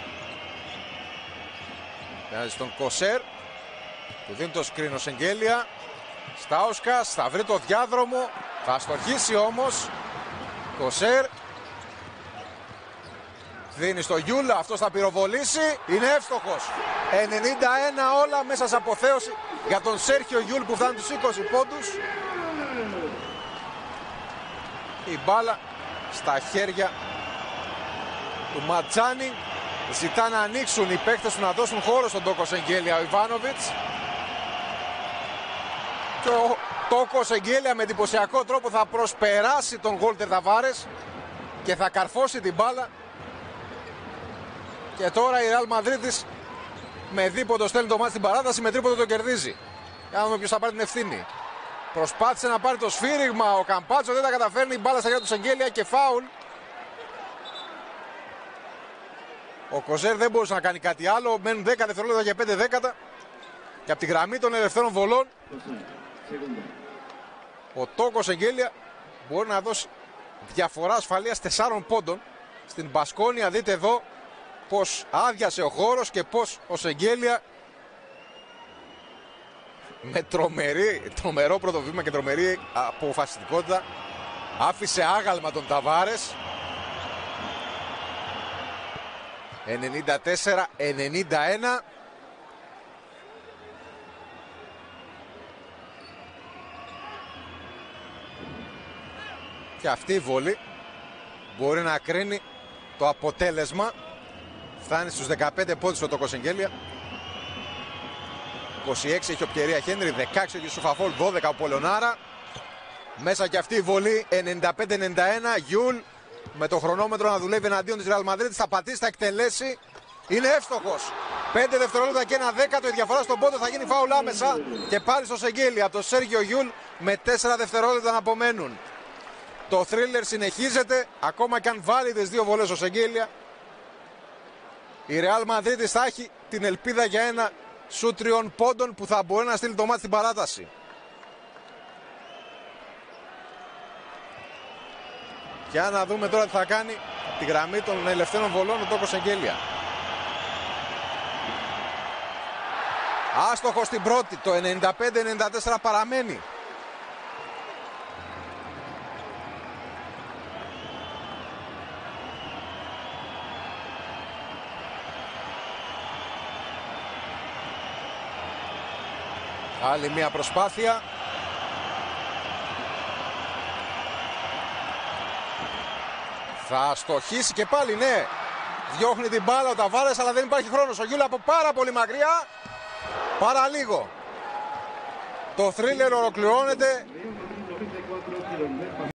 Απέναντι στον Κοσέρ. Του δίνει το σκριν ο Σεγγέλια. Στάουσκας θα βρει το διάδρομο. Θα στοχίσει όμως. Κοσέρ. Δίνει στο Γιούλα. Αυτός θα πυροβολήσει. Είναι εύστοχος. ενενήντα ένα όλα μέσα σε αποθέωση για τον Σέρχιο Γιούλ που φτάνει τους είκοσι πόντους. Η μπάλα στα χέρια του Ματζάνη. Ζητά να ανοίξουν οι παίκτες του, να δώσουν χώρο στον Τόκο Σεγγέλια ο Ιβάνοβιτς. Και ο Τόκο Σεγγέλια με εντυπωσιακό τρόπο θα προσπεράσει τον Γόλτερ Ταβάρες και θα καρφώσει την μπάλα. Και τώρα η Ρεάλ Μαδρίτης με δίποντο στέλνει το μάτι στην παράταση, με τρίποντο το κερδίζει. Για να δούμε ποιος θα πάρει την ευθύνη. Προσπάθησε να πάρει το σφύριγμα ο Καμπάτσο, δεν τα καταφέρνει. Η μπάλα στα χέρια του Σεγγέλια και φάουλ. Ο Κοζέρ δεν μπορούσε να κάνει κάτι άλλο. Μένουν δέκα δευτερόλεπτα για πέντε δέκατα. Και από τη γραμμή των ελευθέρων βολών ο Τόκο Σεγγέλια μπορεί να δώσει διαφορά ασφαλείας τεσσάρων πόντων στην Μπασκόνια. Δείτε εδώ πως άδειασε ο χώρος και πως ο Σεγγέλια με τρομερή, τρομερό πρώτο βήμα και τρομερή αποφασιστικότητα άφησε άγαλμα τον Ταβάρες. ενενήντα τέσσερα ενενήντα ένα. Και αυτή η βολή μπορεί να κρίνει το αποτέλεσμα. Φτάνει στους δεκαπέντε πόντους ο Τόκος Εγγέλια. είκοσι έξι έχει ο Πτιερία Χένρι, δεκαέξι ο Γιουσουφαφόλ, δώδεκα ο Πολωνάρα. Μέσα και αυτή η βολή, ενενήντα πέντε ενενήντα ένα. Γιούλ με το χρονόμετρο να δουλεύει εναντίον της Ρεάλ Μαδρίτης. Θα πατήσει, θα εκτελέσει. Είναι εύστοχος. πέντε δευτερόλεπτα και ένα δέκατο. Η διαφορά στον πόντο, θα γίνει φάουλ άμεσα. Και πάλι στο Σεγγέλια από τον Σέργιο Γιούλ με τέσσερα δευτερόλεπτα να απομένουν. Το θρίλερ συνεχίζεται. Ακόμα και αν βάλει τις δύο βολές ο Σεγγέλια, η Ρεάλ Μαδρίτης θα έχει την ελπίδα για ένα σου τριών πόντων που θα μπορεί να στείλει το μάτι στην παράταση. Για να δούμε τώρα τι θα κάνει τη γραμμή των ελευθέρων βολών ο Τόκος Εγγέλια. Άστοχο στην πρώτη, το ενενήντα πέντε ενενήντα τέσσερα παραμένει. Άλλη μία προσπάθεια. Θα στοχίσει και πάλι, ναι. Διώχνει την μπάλα ο Ταβάρες, αλλά δεν υπάρχει χρόνος. Ο Γιούλ από πάρα πολύ μακριά. Παραλίγο. Το θρίλερ ολοκληρώνεται.